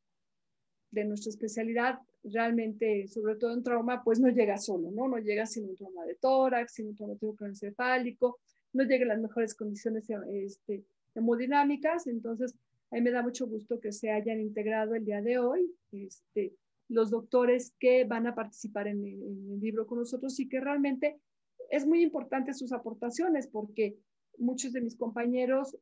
nuestra especialidad, realmente, sobre todo en trauma, pues no llega solo, ¿no? No llega sin un trauma de tórax, sin un traumatismo craneoencefálico, no llega en las mejores condiciones hemodinámicas. Entonces, a mí me da mucho gusto que se hayan integrado el día de hoy los doctores que van a participar en el libro con nosotros, y que realmente es muy importante sus aportaciones, porque muchos de mis compañeros,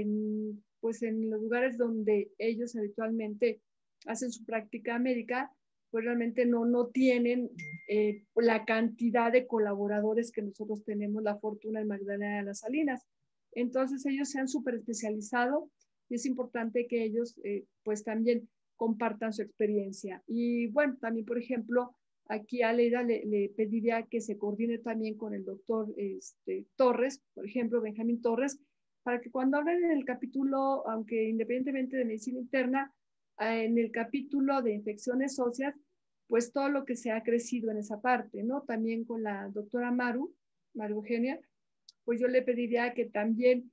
pues en los lugares donde ellos habitualmente hacen su práctica médica, pues realmente no tienen la cantidad de colaboradores que nosotros tenemos la fortuna en Magdalena de las Salinas. Entonces ellos se han súper especializado y es importante que ellos pues también compartan su experiencia. Y bueno, también por ejemplo, aquí a Leida le pediría que se coordine también con el doctor Torres, por ejemplo, Benjamín Torres, para que cuando hablen en el capítulo, aunque independientemente de medicina interna, en el capítulo de infecciones óseas, pues todo lo que se ha crecido en esa parte, ¿no? También con la doctora Maru Eugenia, pues yo le pediría que también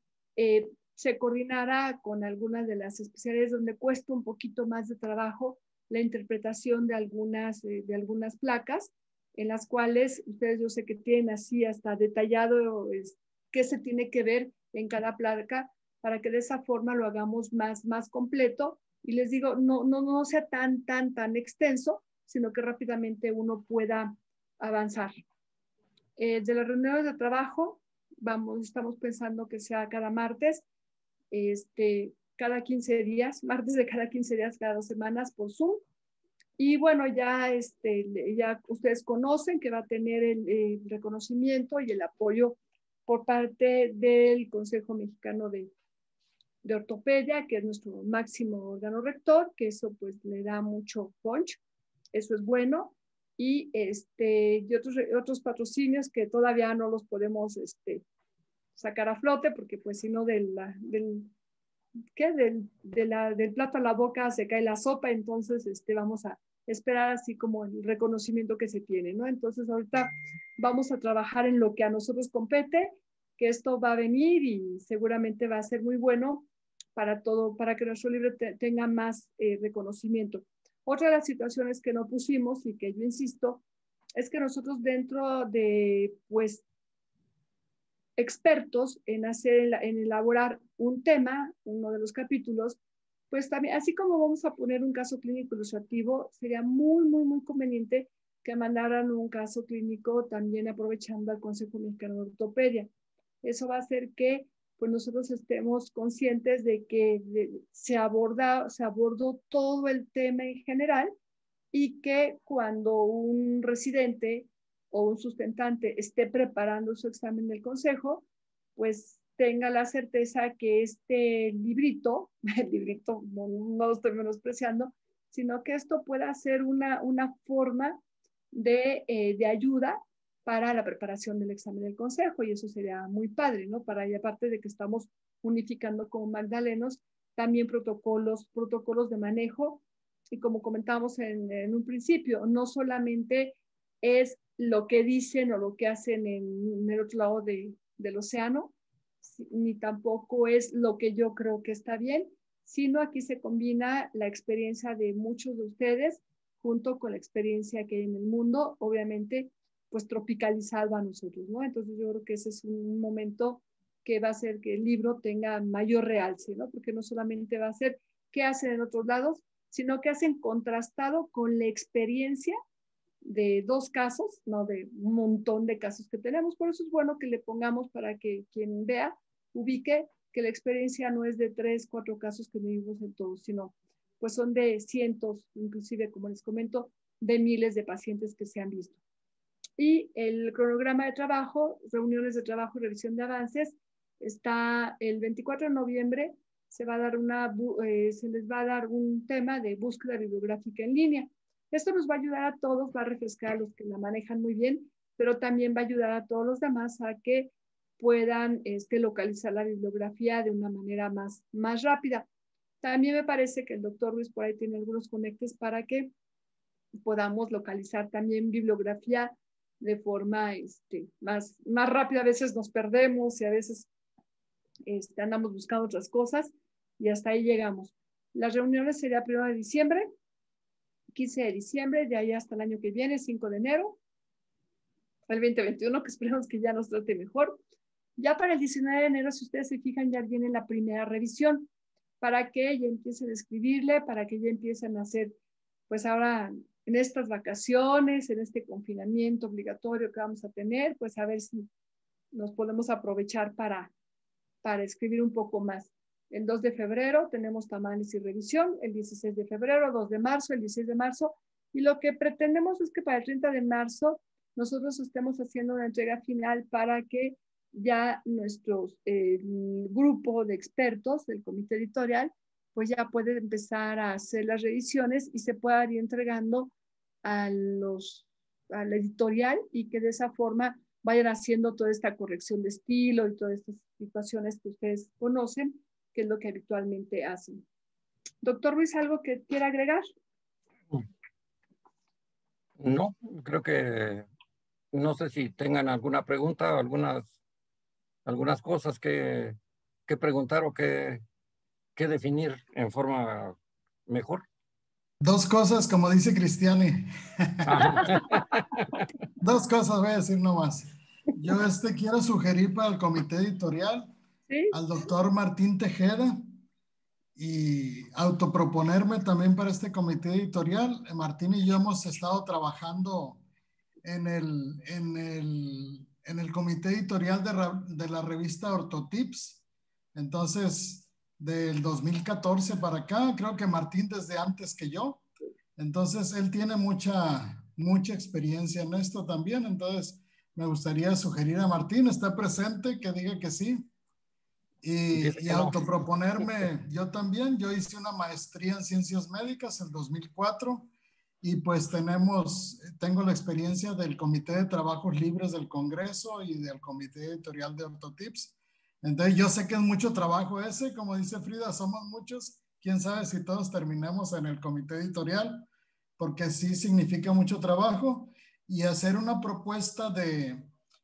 se coordinara con algunas de las especialidades donde cuesta un poquito más de trabajo la interpretación de algunas placas, en las cuales ustedes yo sé que tienen así hasta detallado qué se tiene que ver en cada placa, para que de esa forma lo hagamos más completo. Y les digo, no sea tan extenso, sino que rápidamente uno pueda avanzar. De las reuniones de trabajo, estamos pensando que sea cada martes, cada 15 días, martes de cada 15 días, cada 2 semanas por Zoom. Y bueno, ya ustedes conocen que va a tener el reconocimiento y el apoyo por parte del Consejo Mexicano de Ortopedia, que es nuestro máximo órgano rector, que eso pues le da mucho punch, eso es bueno. Y otros patrocinios que todavía no los podemos sacar a flote, porque pues si no del plato a la boca se cae la sopa. Entonces vamos a esperar así como el reconocimiento que se tiene, ¿no? Entonces ahorita vamos a trabajar en lo que a nosotros compete, que esto va a venir y seguramente va a ser muy bueno para todo, para que nuestro libro tenga más reconocimiento. Otra de las situaciones que no pusimos y que yo insisto es que nosotros dentro de pues expertos en elaborar un tema, uno de los capítulos, pues también, así como vamos a poner un caso clínico ilustrativo, sería muy conveniente que mandaran un caso clínico también aprovechando el Consejo Mexicano de Ortopedia. Eso va a hacer que pues nosotros estemos conscientes de que se abordó todo el tema en general y que cuando un residente o un sustentante esté preparando su examen del consejo, pues tenga la certeza que este librito, el librito no lo estoy menospreciando, sino que esto pueda ser una forma de ayuda para la preparación del examen del consejo, y eso sería muy padre, ¿no? Para y aparte de que estamos unificando como magdalenos, también protocolos de manejo, y como comentábamos en un principio, no solamente es lo que dicen o lo que hacen en el otro lado del océano, ni tampoco es lo que yo creo que está bien, sino aquí se combina la experiencia de muchos de ustedes junto con la experiencia que hay en el mundo, obviamente, pues tropicalizado a nosotros, ¿no? Entonces yo creo que ese es un momento que va a hacer que el libro tenga mayor realce, ¿no? Porque no solamente va a ser qué hacen en otros lados, sino que hacen contrastado con la experiencia de 2 casos, no de un montón de casos que tenemos. Por eso es bueno que le pongamos para que quien vea, ubique que la experiencia no es de 3, 4 casos que vivimos en todos, sino pues son de cientos, inclusive, como les comento, de miles de pacientes que se han visto. Y el cronograma de trabajo, reuniones de trabajo y revisión de avances, está el 24 de noviembre, se les va a dar un tema de búsqueda bibliográfica en línea. Esto nos va a ayudar a todos, va a refrescar a los que la manejan muy bien, pero también va a ayudar a todos los demás a que puedan localizar la bibliografía de una manera más rápida. También me parece que el doctor Ruiz por ahí tiene algunos conectes para que podamos localizar también bibliografía de forma más rápida. A veces nos perdemos y a veces andamos buscando otras cosas y hasta ahí llegamos. Las reuniones sería 1 de diciembre, 15 de diciembre, de ahí hasta el año que viene, 5 de enero, el 2021, que esperemos que ya nos trate mejor. Ya para el 19 de enero, si ustedes se fijan, ya viene la primera revisión, para que ya empiecen a escribirle, para que ya empiecen a hacer, pues ahora en estas vacaciones, en este confinamiento obligatorio que vamos a tener, pues a ver si nos podemos aprovechar para escribir un poco más. El 2 de febrero tenemos tamales y revisión, el 16 de febrero, 2 de marzo, el 16 de marzo, y lo que pretendemos es que para el 30 de marzo nosotros estemos haciendo una entrega final para que ya nuestro grupo de expertos del comité editorial pues ya puede empezar a hacer las revisiones y se pueda ir entregando a la editorial, y que de esa forma vayan haciendo toda esta corrección de estilo y todas estas situaciones que ustedes conocen, que es lo que habitualmente hacen. Doctor Ruiz, ¿algo que quiera agregar? No, creo que no sé si tengan alguna pregunta, algunas cosas que preguntar o que definir en forma mejor. 2 cosas, como dice Cristiani. 2 cosas voy a decir nomás. Yo quiero sugerir para el comité editorial al doctor Martín Tejeda y autoproponerme también para este comité editorial. Martín y yo hemos estado trabajando en el comité editorial de la revista Ortotips. Entonces, del 2014 para acá, creo que Martín desde antes que yo. Entonces, él tiene mucha experiencia en esto también. Entonces, me gustaría sugerir a Martín, está presente, que diga que sí. Y autoproponerme yo también. Yo hice una maestría en ciencias médicas en 2004 y pues tengo la experiencia del Comité de Trabajos Libres del Congreso y del Comité Editorial de Ortotips. Entonces yo sé que es mucho trabajo ese, como dice Frida, somos muchos. Quién sabe si todos terminemos en el comité editorial, porque sí significa mucho trabajo. Y hacer una propuesta de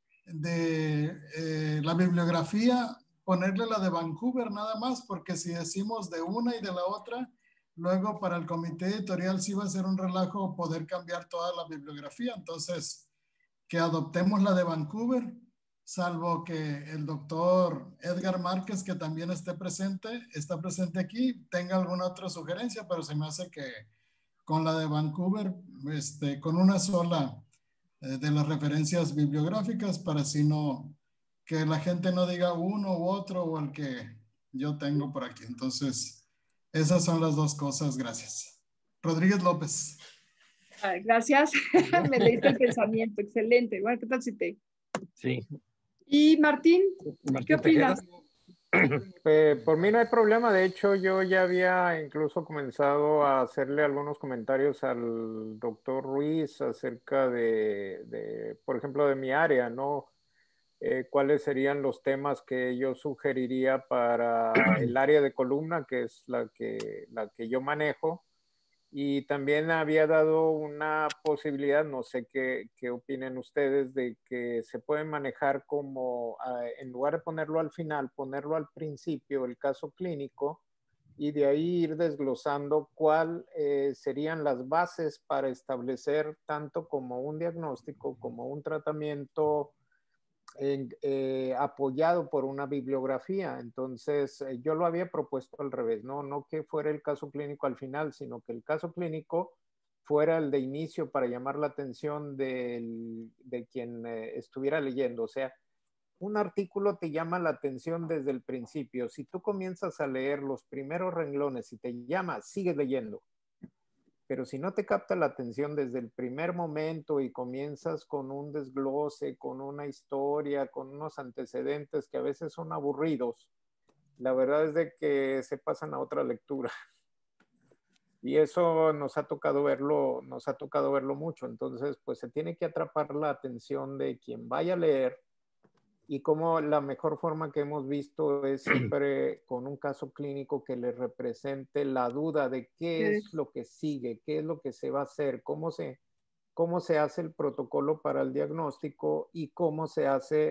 la bibliografía, ponerle la de Vancouver nada más, porque si decimos de una y de la otra, luego para el comité editorial sí va a ser un relajo poder cambiar toda la bibliografía. Entonces, que adoptemos la de Vancouver, salvo que el doctor Edgar Márquez, que también está presente aquí, tenga alguna otra sugerencia, pero se me hace que con la de Vancouver, con una sola de las referencias bibliográficas para así no, que la gente no diga uno u otro o el que yo tengo por aquí. Entonces, esas son las dos cosas. Gracias. Rodríguez López. Gracias. Me leíste el pensamiento. Excelente. Bueno, ¿qué tal si te...? Sí. Y Martín, ¿qué opinas? Por mí no hay problema. De hecho, yo ya había incluso comenzado a hacerle algunos comentarios al doctor Ruiz acerca por ejemplo, de mi área, ¿no? Cuáles serían los temas que yo sugeriría para el área de columna, que es la que yo manejo. Y también había dado una posibilidad, no sé qué opinen ustedes, de que se puede manejar como, en lugar de ponerlo al final, ponerlo al principio, el caso clínico, y de ahí ir desglosando cuál serían las bases para establecer tanto como un diagnóstico como un tratamiento apoyado por una bibliografía. Entonces, yo lo había propuesto al revés, no que fuera el caso clínico al final, sino que el caso clínico fuera el de inicio para llamar la atención de quien estuviera leyendo. O sea, un artículo te llama la atención desde el principio. Si tú comienzas a leer los primeros renglones y te llama, sigues leyendo. Pero si no te capta la atención desde el primer momento y comienzas con un desglose, con una historia, con unos antecedentes que a veces son aburridos, la verdad es de que se pasan a otra lectura. Y eso nos ha tocado verlo mucho. Entonces, pues se tiene que atrapar la atención de quien vaya a leer. Y como la mejor forma que hemos visto es siempre con un caso clínico que le represente la duda de qué es lo que sigue, qué es lo que se va a hacer, cómo se hace el protocolo para el diagnóstico y cómo se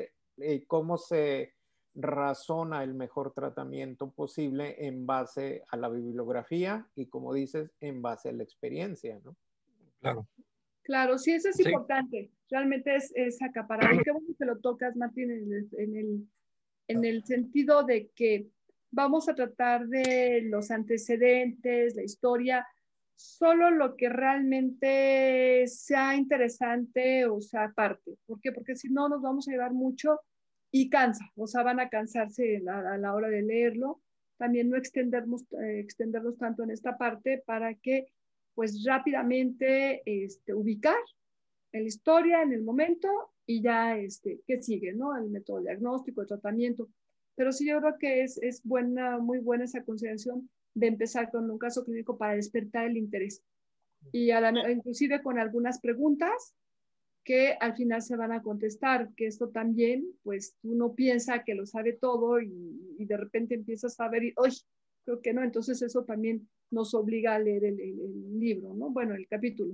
razona el mejor tratamiento posible en base a la bibliografía y, como dices, en base a la experiencia, ¿no? Claro. Claro, sí, eso es importante. Realmente es acaparado. Y qué bueno que lo tocas, Martín, en el sentido de que vamos a tratar de los antecedentes, la historia, solo lo que realmente sea interesante o sea parte. ¿Por qué? Porque si no nos vamos a llevar mucho y cansa. O sea, van a cansarse a la hora de leerlo. También no extendernos tanto en esta parte para que pues rápidamente ubicar en la historia, en el momento, y ya qué sigue, ¿no? El método diagnóstico, el tratamiento. Pero sí yo creo que es muy buena esa consideración de empezar con un caso clínico para despertar el interés. Y inclusive con algunas preguntas que al final se van a contestar, que esto también, pues uno piensa que lo sabe todo y de repente empiezas a ver y, ¡ay! Creo que no, entonces eso también nos obliga a leer el libro, ¿no? Bueno, el capítulo.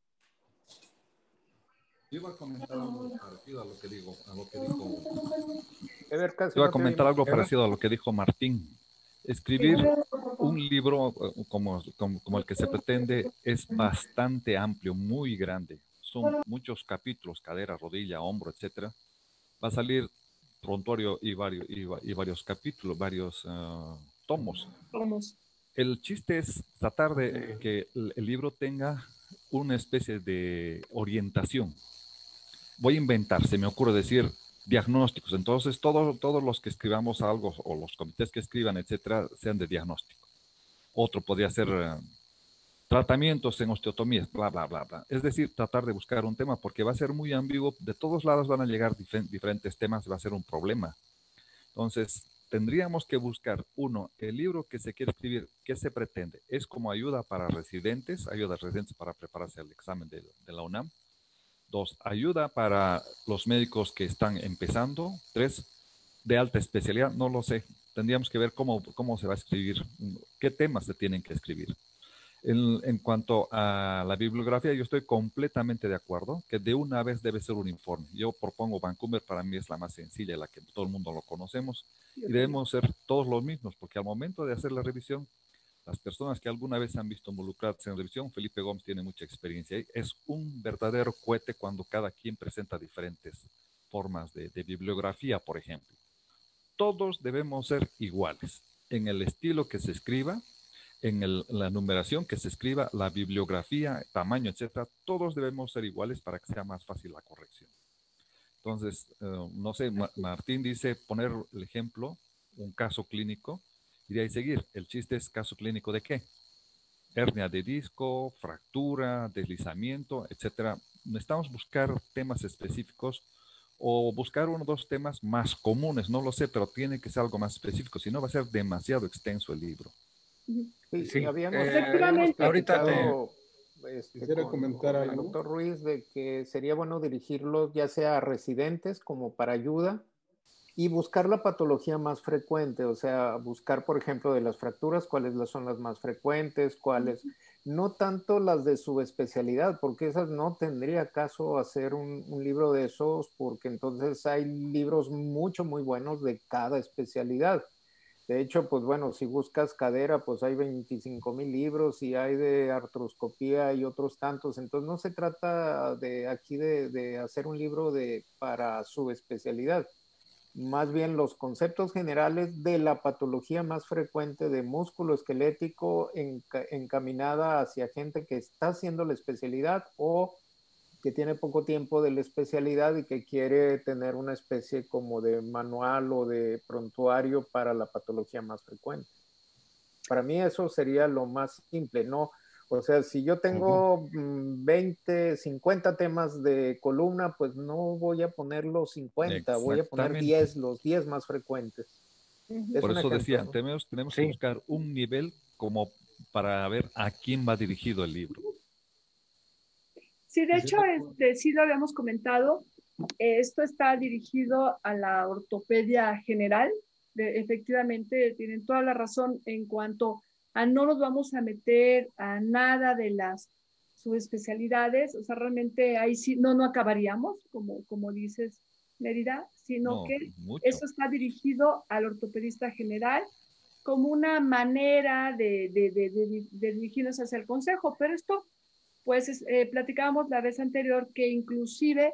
Iba a comentar algo parecido a lo que dijo. Iba a comentar algo parecido a lo que dijo Martín. Escribir un libro como el que se pretende es bastante amplio, muy grande. Son muchos capítulos, cadera, rodilla, hombro, etcétera. Va a salir prontuario y varios capítulos, varios tomos. El chiste es tratar de que el libro tenga una especie de orientación. Voy a inventar, se me ocurre decir diagnósticos. Entonces, todos los que escribamos algo o los comités que escriban, etcétera, sean de diagnóstico. Otro podría ser tratamientos en osteotomías, bla, bla, bla, bla. Es decir, tratar de buscar un tema porque va a ser muy ambiguo. De todos lados van a llegar diferentes temas, va a ser un problema. Entonces, tendríamos que buscar, uno, el libro que se quiere escribir, ¿qué se pretende? ¿Es como ayuda para residentes para prepararse al examen de la UNAM? 2, ayuda para los médicos que están empezando. 3, de alta especialidad, no lo sé. Tendríamos que ver cómo se va a escribir, qué temas se tienen que escribir. En cuanto a la bibliografía, yo estoy completamente de acuerdo que de una vez debe ser un informe. Yo propongo Vancouver, para mí es la más sencilla, la que todo el mundo lo conocemos, y debemos ser todos los mismos, porque al momento de hacer la revisión, las personas que alguna vez han visto involucradas en revisión, Felipe Gómez tiene mucha experiencia ahí, es un verdadero cohete cuando cada quien presenta diferentes formas de bibliografía, por ejemplo. Todos debemos ser iguales en el estilo que se escriba, la numeración que se escriba, la bibliografía, tamaño, etcétera, todos debemos ser iguales para que sea más fácil la corrección. Entonces, no sé, Martín dice poner el ejemplo, un caso clínico, y de ahí seguir. El chiste es caso clínico de qué. Hernia de disco, fractura, deslizamiento, etcétera. Necesitamos buscar temas específicos o buscar uno o dos temas más comunes, no lo sé, pero tiene que ser algo más específico, si no va a ser demasiado extenso el libro. Sí, habíamos ahorita quisiera comentar el algo. doctor Ruiz de que sería bueno dirigirlos ya sea a residentes como para ayuda y buscar la patología más frecuente, o sea, buscar, por ejemplo, de las fracturas, cuáles son las más frecuentes, cuáles, no tanto las de su especialidad, porque esas no tendría caso hacer un libro de esos, porque entonces hay libros muy buenos de cada especialidad. De hecho, pues bueno, si buscas cadera, pues hay 25,000 libros y hay de artroscopía y otros tantos. Entonces no se trata de aquí de hacer un libro para su especialidad. Más bien los conceptos generales de la patología más frecuente de músculo esquelético encaminada hacia gente que está haciendo la especialidad o que tiene poco tiempo de la especialidad y que quiere tener una especie como de manual o de prontuario para la patología más frecuente. Para mí eso sería lo más simple, ¿no? O sea, si yo tengo 20, 50 temas de columna, pues no voy a poner los 50, voy a poner 10, los 10 más frecuentes. Por eso decía, ¿no? tenemos que buscar un nivel como para ver a quién va dirigido el libro. Sí, de hecho, sí lo habíamos comentado. Esto está dirigido a la ortopedia general. Efectivamente, tienen toda la razón en cuanto a no nos vamos a meter a nada de las subespecialidades. O sea, realmente ahí sí no acabaríamos, como dices, Mérida, sino que eso está dirigido al ortopedista general como una manera de dirigirnos hacia el consejo. Pero esto, pues platicábamos la vez anterior que inclusive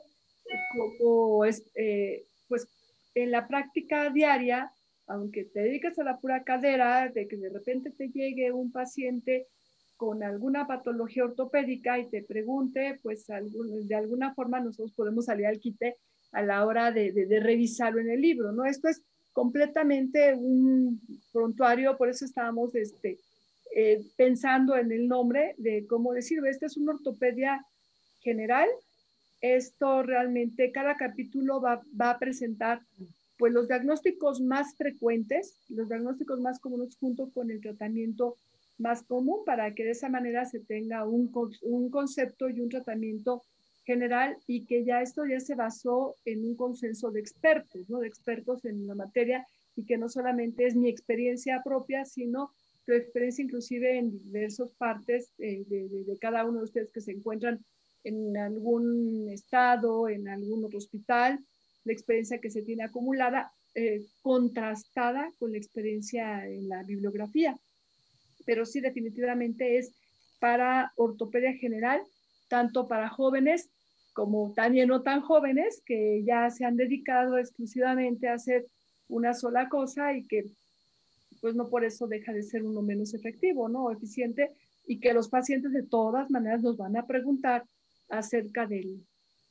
pues en la práctica diaria, aunque te dediques a la pura cadera, de que de repente te llegue un paciente con alguna patología ortopédica y te pregunte, pues de alguna forma nosotros podemos salir al quite a la hora de revisarlo en el libro, ¿no? Esto es completamente un prontuario, por eso estábamos pensando en el nombre de cómo decirlo. Esta es una ortopedia general. Esto realmente, cada capítulo va a presentar pues los diagnósticos más frecuentes, los diagnósticos más comunes junto con el tratamiento más común para que de esa manera se tenga un concepto y un tratamiento general y que ya esto ya se basó en un consenso de expertos, ¿no? De expertos en la materia y que no solamente es mi experiencia propia, sino tu experiencia inclusive en diversas partes de cada uno de ustedes que se encuentran en algún estado, en algún otro hospital, la experiencia que se tiene acumulada, contrastada con la experiencia en la bibliografía. Pero sí, definitivamente es para ortopedia general, tanto para jóvenes como también no tan jóvenes, que ya se han dedicado exclusivamente a hacer una sola cosa y que pues no por eso deja de ser uno menos efectivo, ¿no? O eficiente, y que los pacientes de todas maneras nos van a preguntar acerca del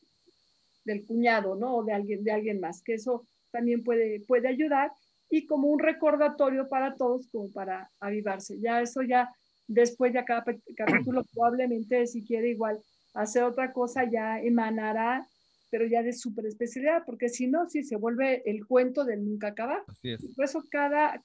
cuñado, ¿no? O de alguien más, que eso también puede ayudar y como un recordatorio para todos, como para avivarse. Ya eso ya, después de cada capítulo, probablemente si quiere igual hacer otra cosa, ya emanará, pero ya de super especialidad, porque si no, sí se vuelve el cuento del nunca acabar. Así es. Por eso cada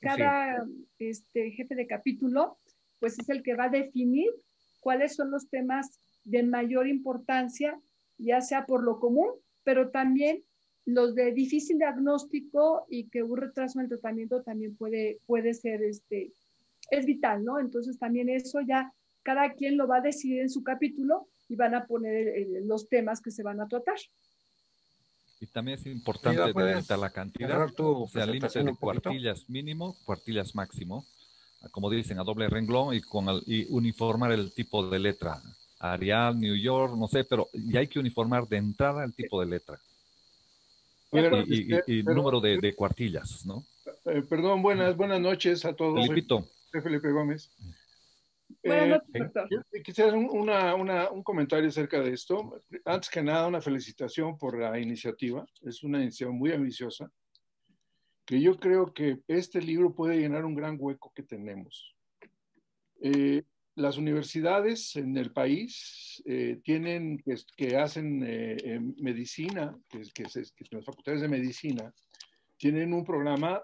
jefe de capítulo, pues es el que va a definir cuáles son los temas de mayor importancia, ya sea por lo común, pero también los de difícil diagnóstico y que un retraso en el tratamiento también puede ser, es vital, ¿no? Entonces también eso ya cada quien lo va a decidir en su capítulo y van a poner los temas que se van a tratar. Y también es importante delimitar la cantidad, o sea, límite de cuartillas mínimo, cuartillas máximo, como dicen, a doble renglón y uniformar el tipo de letra. Arial, New York, no sé, pero ya hay que uniformar de entrada el tipo de letra. Y número de cuartillas, ¿no? Perdón, buenas noches a todos. Felipito. Soy Felipe Gómez. Buenas noches, doctor. Quisiera hacer un comentario acerca de esto. Antes que nada, una felicitación por la iniciativa. Es una iniciativa muy ambiciosa, que yo creo que este libro puede llenar un gran hueco que tenemos. Las universidades en el país tienen, que hacen medicina, que las facultades de medicina, tienen un programa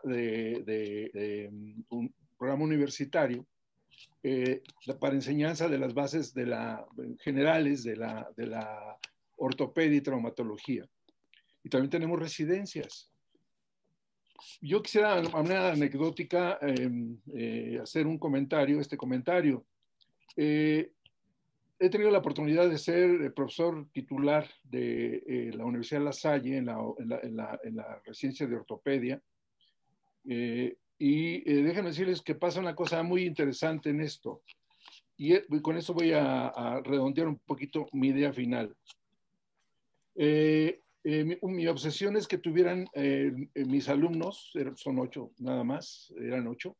un programa universitario para enseñanza de las bases generales de la ortopedia y traumatología. Y también tenemos residencias. Yo quisiera, de manera anecdótica, hacer este comentario. He tenido la oportunidad de ser profesor titular de la Universidad La Salle en la residencia de ortopedia. Déjenme decirles que pasa una cosa muy interesante en esto. Y con eso voy a redondear un poquito mi idea final. Mi obsesión es que tuvieran mis alumnos, son 8 nada más, eran 8,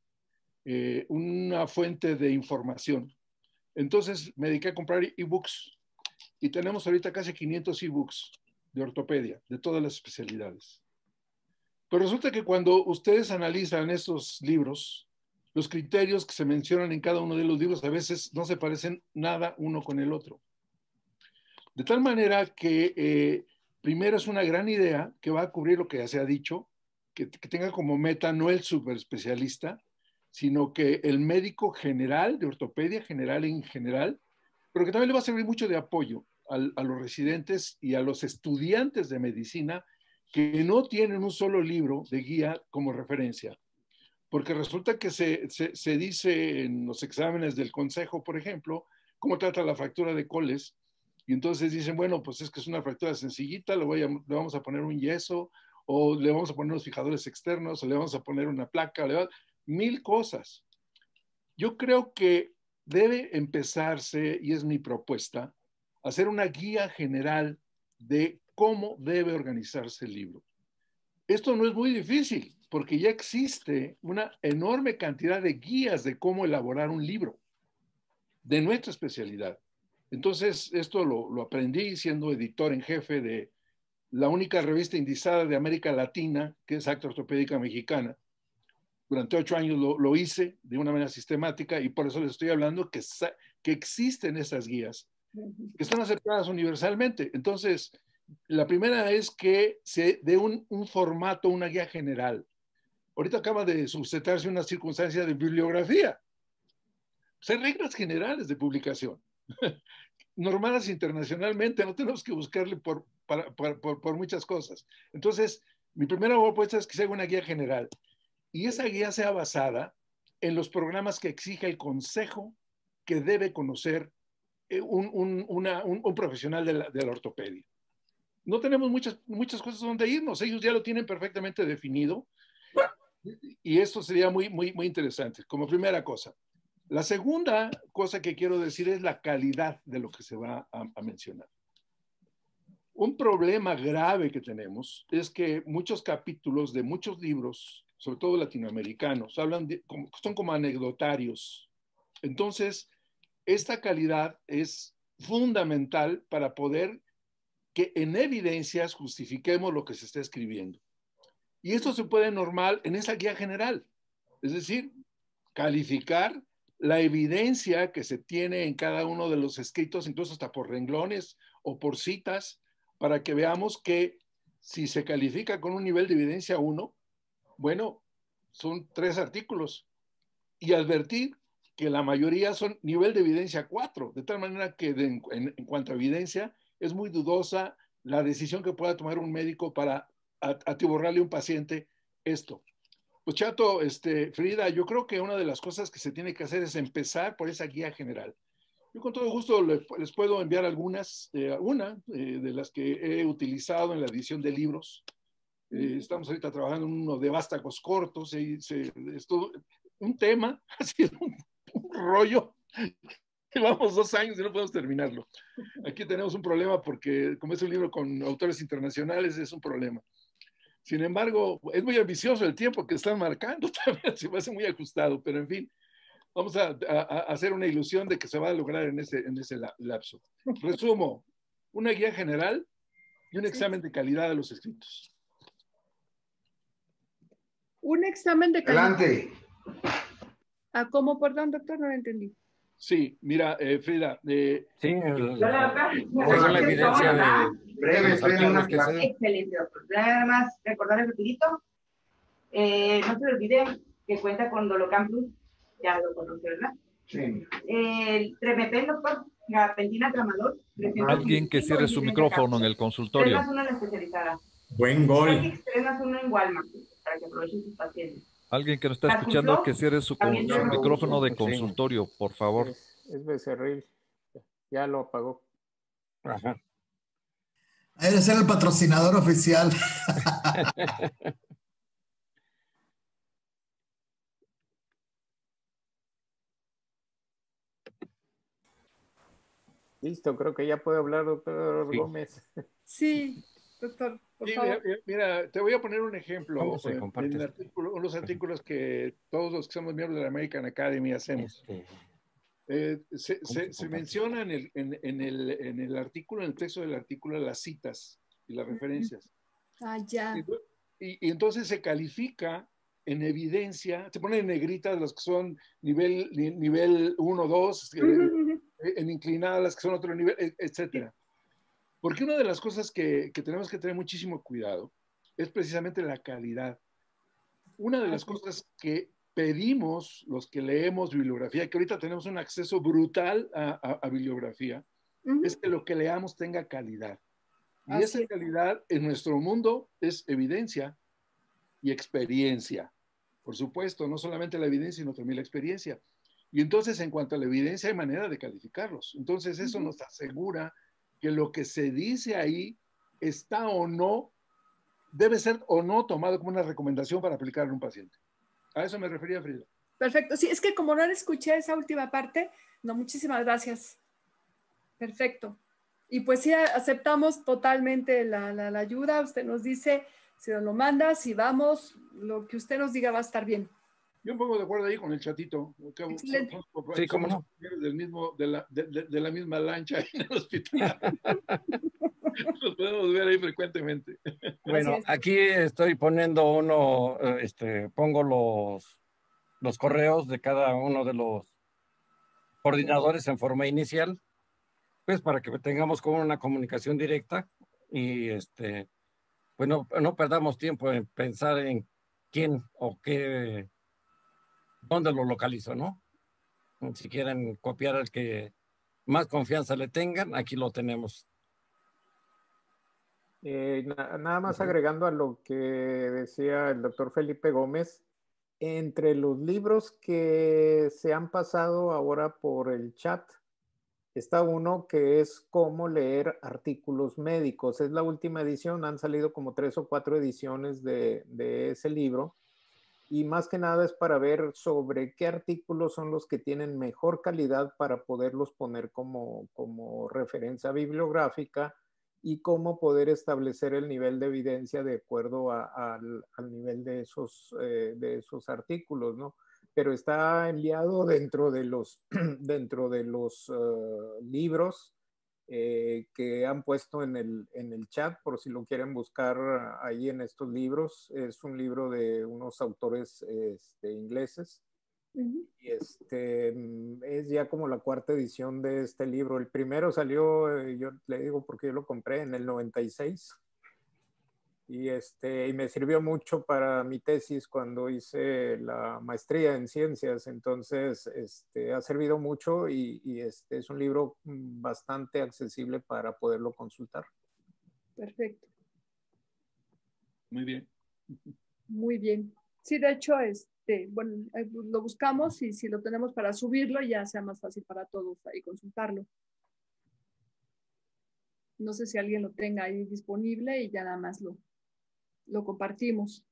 una fuente de información. Entonces me dediqué a comprar ebooks y tenemos ahorita casi 500 ebooks de ortopedia, de todas las especialidades. Pero resulta que cuando ustedes analizan esos libros, los criterios que se mencionan en cada uno de los libros a veces no se parecen nada uno con el otro. De tal manera que primero es una gran idea que va a cubrir lo que ya se ha dicho, que tenga como meta no el superespecialista, sino que el médico general, de ortopedia general en general, pero que también le va a servir mucho de apoyo a los residentes y a los estudiantes de medicina que no tienen un solo libro de guía como referencia. Porque resulta que se dice en los exámenes del consejo, por ejemplo, cómo trata la fractura de Coles, y entonces dicen, bueno, pues es que es una fractura sencillita, le vamos a poner un yeso, o le vamos a poner unos fijadores externos, o le vamos a poner una placa, mil cosas. Yo creo que debe empezarse, y es mi propuesta, hacer una guía general de cómo debe organizarse el libro. Esto no es muy difícil, porque ya existe una enorme cantidad de guías de cómo elaborar un libro de nuestra especialidad. Entonces, esto lo aprendí siendo editor en jefe de la única revista indizada de América Latina, que es Acta Ortopédica Mexicana. Durante 8 años lo hice de una manera sistemática y por eso les estoy hablando que existen esas guías, que están aceptadas universalmente. Entonces, la primera es que se dé un formato, una guía general. Ahorita acaba de suscitarse una circunstancia de bibliografía. Hay reglas generales de publicación, normadas internacionalmente, no tenemos que buscarle por muchas cosas. Entonces, mi primera propuesta es que se haga una guía general y esa guía sea basada en los programas que exige el consejo que debe conocer un profesional de la ortopedia. No tenemos muchas cosas donde irnos, ellos ya lo tienen perfectamente definido y esto sería muy interesante como primera cosa. La segunda cosa que quiero decir es la calidad de lo que se va a mencionar. Un problema grave que tenemos es que muchos capítulos de muchos libros, sobre todo latinoamericanos, son como anecdotarios. Entonces, esta calidad es fundamental para poder que en evidencias justifiquemos lo que se está escribiendo. Y esto se puede normal en esa guía general, es decir, calificar la evidencia que se tiene en cada uno de los escritos, incluso hasta por renglones o por citas, para que veamos que si se califica con un nivel de evidencia 1, bueno, son 3 artículos, y advertir que la mayoría son nivel de evidencia 4, de tal manera que en cuanto a evidencia es muy dudosa la decisión que pueda tomar un médico para atiborrarle a un paciente esto. Pues Chato, Frida, yo creo que una de las cosas que se tiene que hacer es empezar por esa guía general. Yo con todo gusto les puedo enviar algunas, de las que he utilizado en la edición de libros. Estamos ahorita trabajando en uno de vástagos cortos, es todo un tema, ha sido un rollo. Llevamos 2 años y no podemos terminarlo. Aquí tenemos un problema porque como es un libro con autores internacionales, es un problema. Sin embargo, es muy ambicioso el tiempo que están marcando, también se me hace muy ajustado, pero en fin, Vamos a hacer una ilusión de que se va a lograr en ese lapso. Resumo, una guía general y un examen de calidad de los escritos. Un examen de calidad. Adelante. ¿Cómo? Perdón, doctor, no lo entendí. Sí, mira, Frida. Sí, la evidencia de... Breve, excelente, doctor. Nada más recordarles rapidito. No se olvide que cuenta con Dolocan Plus. Ya lo conoce, ¿verdad? Sí. El Tremepen, doctor. Gabapentina Tramadol. Alguien que cierre su micrófono en el consultorio. 3+1 en la especializada. Buen gol. 3+1 en Walmart, para que aprovechen sus pacientes. Alguien que nos está escuchando que cierre su micrófono de consultorio, por favor. Es Becerril. Ya lo apagó. Ajá. Eres el patrocinador oficial. Listo, creo que ya puede hablar, doctor Gómez. Sí, doctor, por favor. Mira, te voy a poner un ejemplo en los artículos que todos los que somos miembros de la American Academy hacemos. Se menciona en el artículo, en el texto del artículo, las citas y las referencias. Ya. Y entonces se califica en evidencia, se pone en negrita los que son nivel 1, 2, en inclinadas las que son otro nivel, etcétera. Porque una de las cosas que tenemos que tener muchísimo cuidado es precisamente la calidad. Una de las cosas que pedimos los que leemos bibliografía, que ahorita tenemos un acceso brutal a bibliografía, es que lo que leamos tenga calidad. Y esa calidad en nuestro mundo es evidencia y experiencia. Por supuesto, no solamente la evidencia, sino también la experiencia. Y entonces, en cuanto a la evidencia, hay manera de calificarlos. Entonces, eso nos asegura que lo que se dice ahí está o no, debe ser o no tomado como una recomendación para aplicar a un paciente. A eso me refería, Frida. Perfecto. Sí, es que como no escuché esa última parte, no, muchísimas gracias. Perfecto. Y pues sí, aceptamos totalmente la ayuda. Usted nos dice, si nos lo manda, si vamos, lo que usted nos diga va a estar bien. Yo me pongo de acuerdo ahí con el chatito. Excelente. Sí, cómo no. De la misma lancha en el hospital. Nos podemos ver ahí frecuentemente. Bueno, aquí estoy poniendo pongo los correos de cada uno de los coordinadores en forma inicial, pues para que tengamos como una comunicación directa y pues no perdamos tiempo en pensar en quién o qué, dónde lo localizo, ¿no? Si quieren copiar al que más confianza le tengan, aquí lo tenemos. Nada más agregando a lo que decía el doctor Felipe Gómez, entre los libros que se han pasado ahora por el chat, está uno que es Cómo leer artículos médicos. Es la última edición, han salido como 3 o 4 ediciones de ese libro. Y más que nada es para ver sobre qué artículos son los que tienen mejor calidad para poderlos poner como referencia bibliográfica y cómo poder establecer el nivel de evidencia de acuerdo al nivel de esos artículos, ¿no? Pero está enviado dentro de los libros que han puesto en el chat, por si lo quieren buscar ahí en estos libros. Es un libro de unos autores ingleses. Y es ya como la 4ª edición de este libro. El primero salió, yo le digo porque yo lo compré en el 96. Y me sirvió mucho para mi tesis cuando hice la maestría en ciencias. Entonces, ha servido mucho y es un libro bastante accesible para poderlo consultar. Perfecto. Muy bien. Muy bien. Sí, de hecho, bueno, lo buscamos y si lo tenemos para subirlo, ya sea más fácil para todos ahí consultarlo. No sé si alguien lo tenga ahí disponible y ya nada más lo compartimos.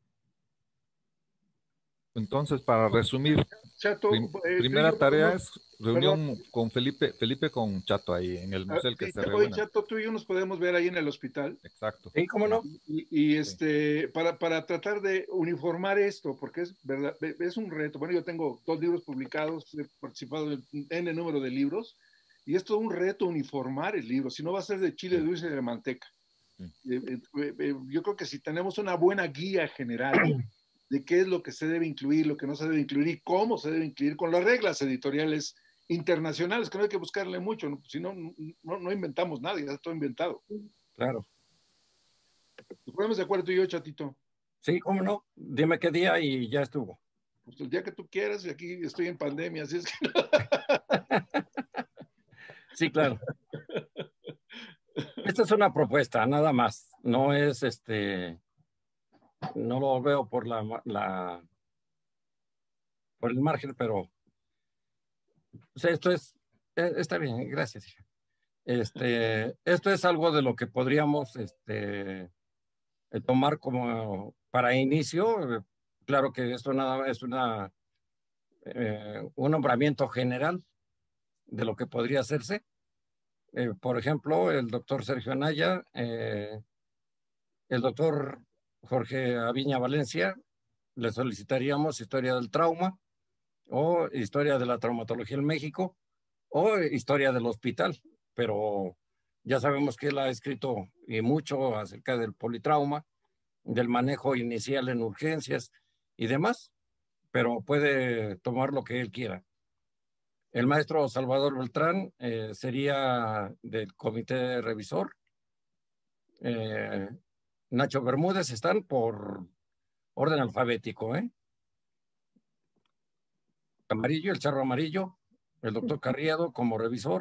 Entonces, para resumir, primera tarea es reunión con Felipe con Chato ahí en el museo que se reúne. Oye, Chato, tú y yo nos podemos ver ahí en el hospital. Exacto. Sí, ¿cómo no? Y para tratar de uniformar esto, porque es verdad, es un reto. Bueno, yo tengo 2 libros publicados, he participado en N número de libros, y es todo un reto uniformar el libro, si no va a ser de chile dulce y de manteca. Yo creo que si tenemos una buena guía general de qué es lo que se debe incluir, lo que no se debe incluir y cómo se debe incluir con las reglas editoriales internacionales, que no hay que buscarle mucho, ¿no? Si no, no inventamos nada, ya está todo inventado. Claro. ¿Nos ponemos de acuerdo tú y yo, Chatito? Sí, ¿cómo no? Dime qué día y ya estuvo. Pues el día que tú quieras, y aquí estoy en pandemia, así es que... Sí, claro. Esta es una propuesta, nada más. No es no lo veo por por el margen, pero o sea, esto está bien, gracias. Esto es algo de lo que podríamos tomar como para inicio. Claro que esto nada es un nombramiento general de lo que podría hacerse. Por ejemplo, el doctor Sergio Anaya, el doctor Jorge Aviña Valencia, le solicitaríamos historia del trauma o historia de la traumatología en México o historia del hospital, pero ya sabemos que él ha escrito y mucho acerca del politrauma, del manejo inicial en urgencias y demás, pero puede tomar lo que él quiera. El maestro Salvador Beltrán sería del comité revisor. Nacho Bermúdez están por orden alfabético, Amarillo, el charro amarillo, el doctor Carriado como revisor,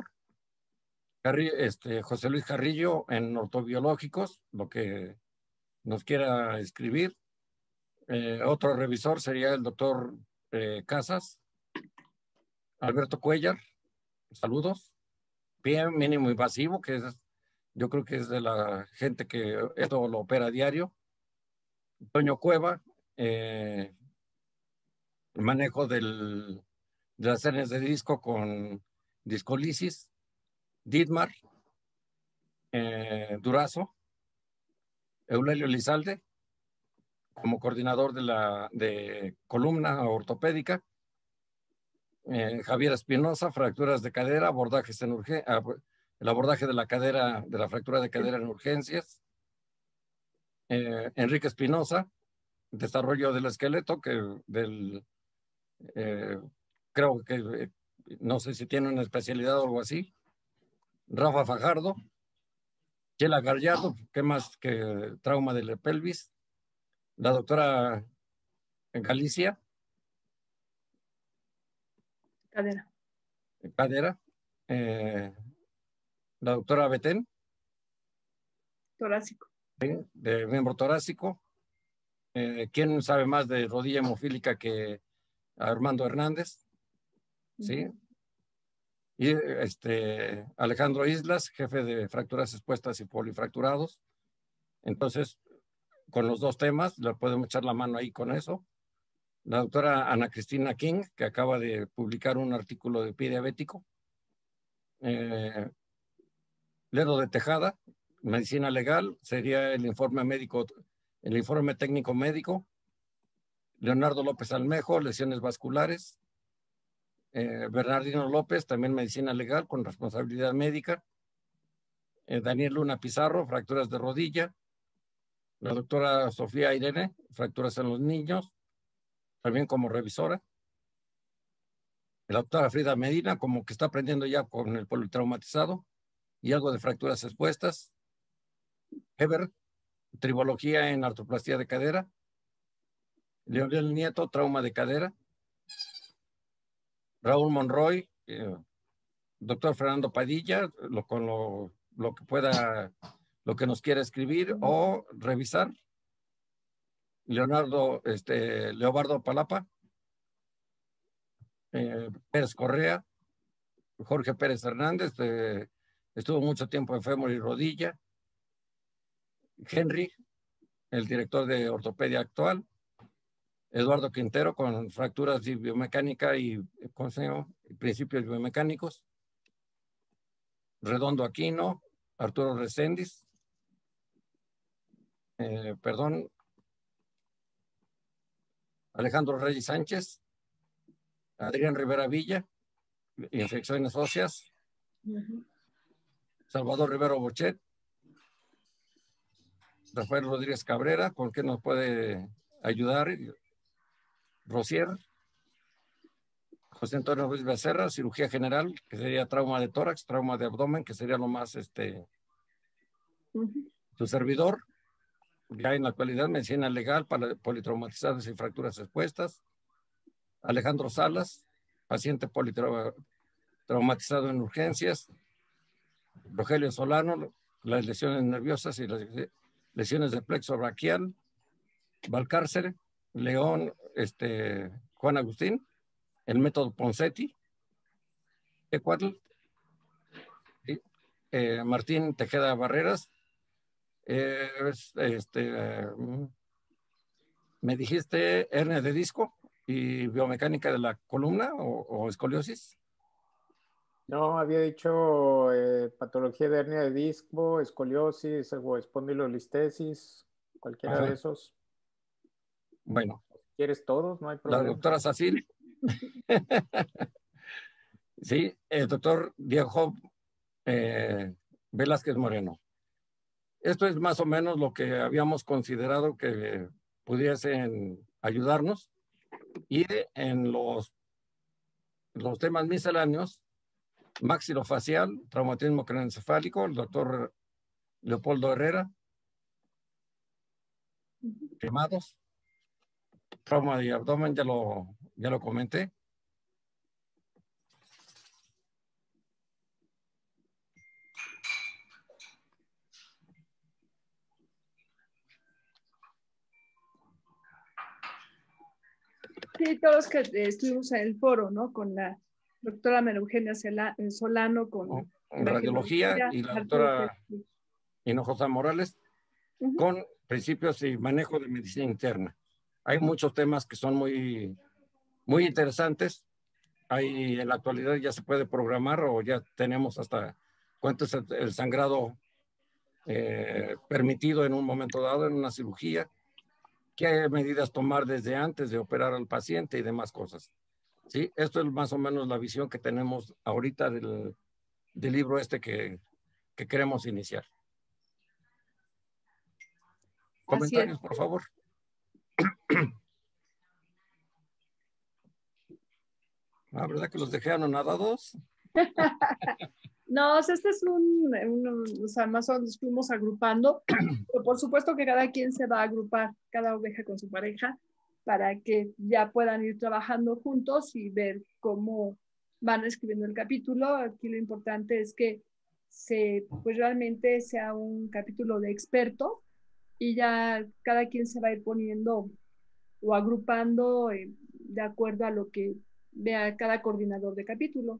José Luis Carrillo en ortobiológicos, lo que nos quiera escribir. Otro revisor sería el doctor Casas. Alberto Cuellar, saludos. PM mínimo invasivo, que yo creo que es de la gente que esto lo opera a diario. Toño Cueva, el manejo de las hernias de disco con discolisis. Dietmar, Durazo, Eulelio Lizalde, como coordinador de columna ortopédica. Javier Espinosa, fracturas de cadera, abordajes en el abordaje de la cadera, de la fractura de cadera en urgencias. Enrique Espinosa, desarrollo del esqueleto, creo que no sé si tiene una especialidad o algo así. Rafa Fajardo, Chela Gallardo, ¿qué más que trauma de la pelvis? La doctora Galicia. Cadera. La doctora Betén. Torácico. De miembro torácico. ¿Quién sabe más de rodilla hemofílica que Armando Hernández? Sí. Y Alejandro Islas, jefe de fracturas expuestas y polifracturados. Entonces, con los 2 temas, le podemos echar la mano ahí con eso. La doctora Ana Cristina King, que acaba de publicar un artículo de pie diabético. Ledo de Tejada, medicina legal, sería el informe médico, el informe técnico médico. Leonardo López Almejo, lesiones vasculares. Bernardino López, también medicina legal con responsabilidad médica. Daniel Luna Pizarro, fracturas de rodilla. La doctora Sofía Irene, fracturas en los niños, también como revisora. La doctora Frida Medina, como que está aprendiendo ya con el politraumatizado y algo de fracturas expuestas. Heber, tribología en artroplastía de cadera. Leonel Nieto, trauma de cadera. Raúl Monroy, doctor Fernando Padilla, con lo que pueda, lo que nos quiera escribir o revisar. Leobardo Palapa, Pérez Correa, Jorge Pérez Hernández, estuvo mucho tiempo en fémur y rodilla. Henry, el director de ortopedia actual. Eduardo Quintero con fracturas de biomecánica y ¿cómo se llama? Principios biomecánicos. Redondo Aquino, Arturo Reséndiz, Alejandro Reyes Sánchez, Adrián Rivera Villa, infecciones óseas, Salvador Rivero Bochet, Rafael Rodríguez Cabrera, ¿con qué nos puede ayudar? Rosier, José Antonio Ruiz Becerra, cirugía general, que sería trauma de tórax, trauma de abdomen, que sería lo más, su servidor, ya en la actualidad, medicina legal para politraumatizados y fracturas expuestas. Alejandro Salas, paciente politraumatizado en urgencias. Rogelio Solano, las lesiones nerviosas y las lesiones del plexo braquial. Valcárcel, León, Juan Agustín, el método Ponseti. Ecuador, Martín Tejeda Barreras. Me dijiste hernia de disco y biomecánica de la columna o escoliosis. No, había dicho patología de hernia de disco, escoliosis o espondilolistesis, cualquiera de esos. Bueno. ¿Quieres todos? No hay problema. La doctora Sacil. Sí, el doctor Diego Velázquez Moreno. Esto es más o menos lo que habíamos considerado que pudiesen ayudarnos. Y en los temas misceláneos, maxilofacial, traumatismo craneoencefálico, el doctor Leopoldo Herrera, quemados, trauma de abdomen, ya lo comenté. Sí, todos que estuvimos en el foro, ¿no? Con la doctora María Eugenia Solano, con radiología y la doctora Hinojosa Morales, con principios y manejo de medicina interna. Hay muchos temas que son muy, muy interesantes. Hay, en la actualidad ya se puede programar o ya tenemos hasta cuánto es el sangrado permitido en un momento dado en una cirugía, qué medidas tomar desde antes de operar al paciente y demás cosas. ¿Sí? Esto es más o menos la visión que tenemos ahorita del libro que queremos iniciar. Comentarios, por favor. La verdad que los dejé anonadados. No, este es o sea, más o menos nos fuimos agrupando, pero por supuesto que cada quien se va a agrupar, cada oveja con su pareja, para que ya puedan ir trabajando juntos y ver cómo van escribiendo el capítulo. Aquí lo importante es que pues realmente sea un capítulo de expertos y ya cada quien se va a ir poniendo o agrupando de acuerdo a lo que vea cada coordinador de capítulo.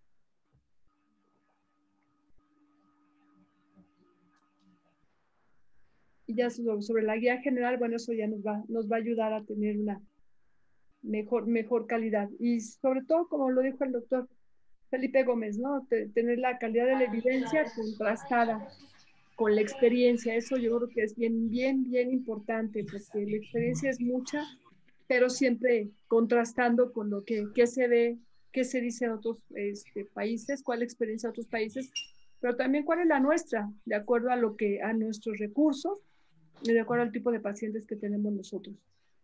Y ya sobre la guía general, bueno, eso ya nos va a ayudar a tener una mejor calidad. Y sobre todo, como lo dijo el doctor Felipe Gómez, ¿no? Tener la calidad de la evidencia contrastada con la experiencia. Eso yo creo que es bien importante, porque la experiencia es mucha, pero siempre contrastando con lo que se ve, qué se dice en otros países, cuál es la experiencia de otros países, pero también cuál es la nuestra, de acuerdo a nuestros recursos y de acuerdo al tipo de pacientes que tenemos nosotros.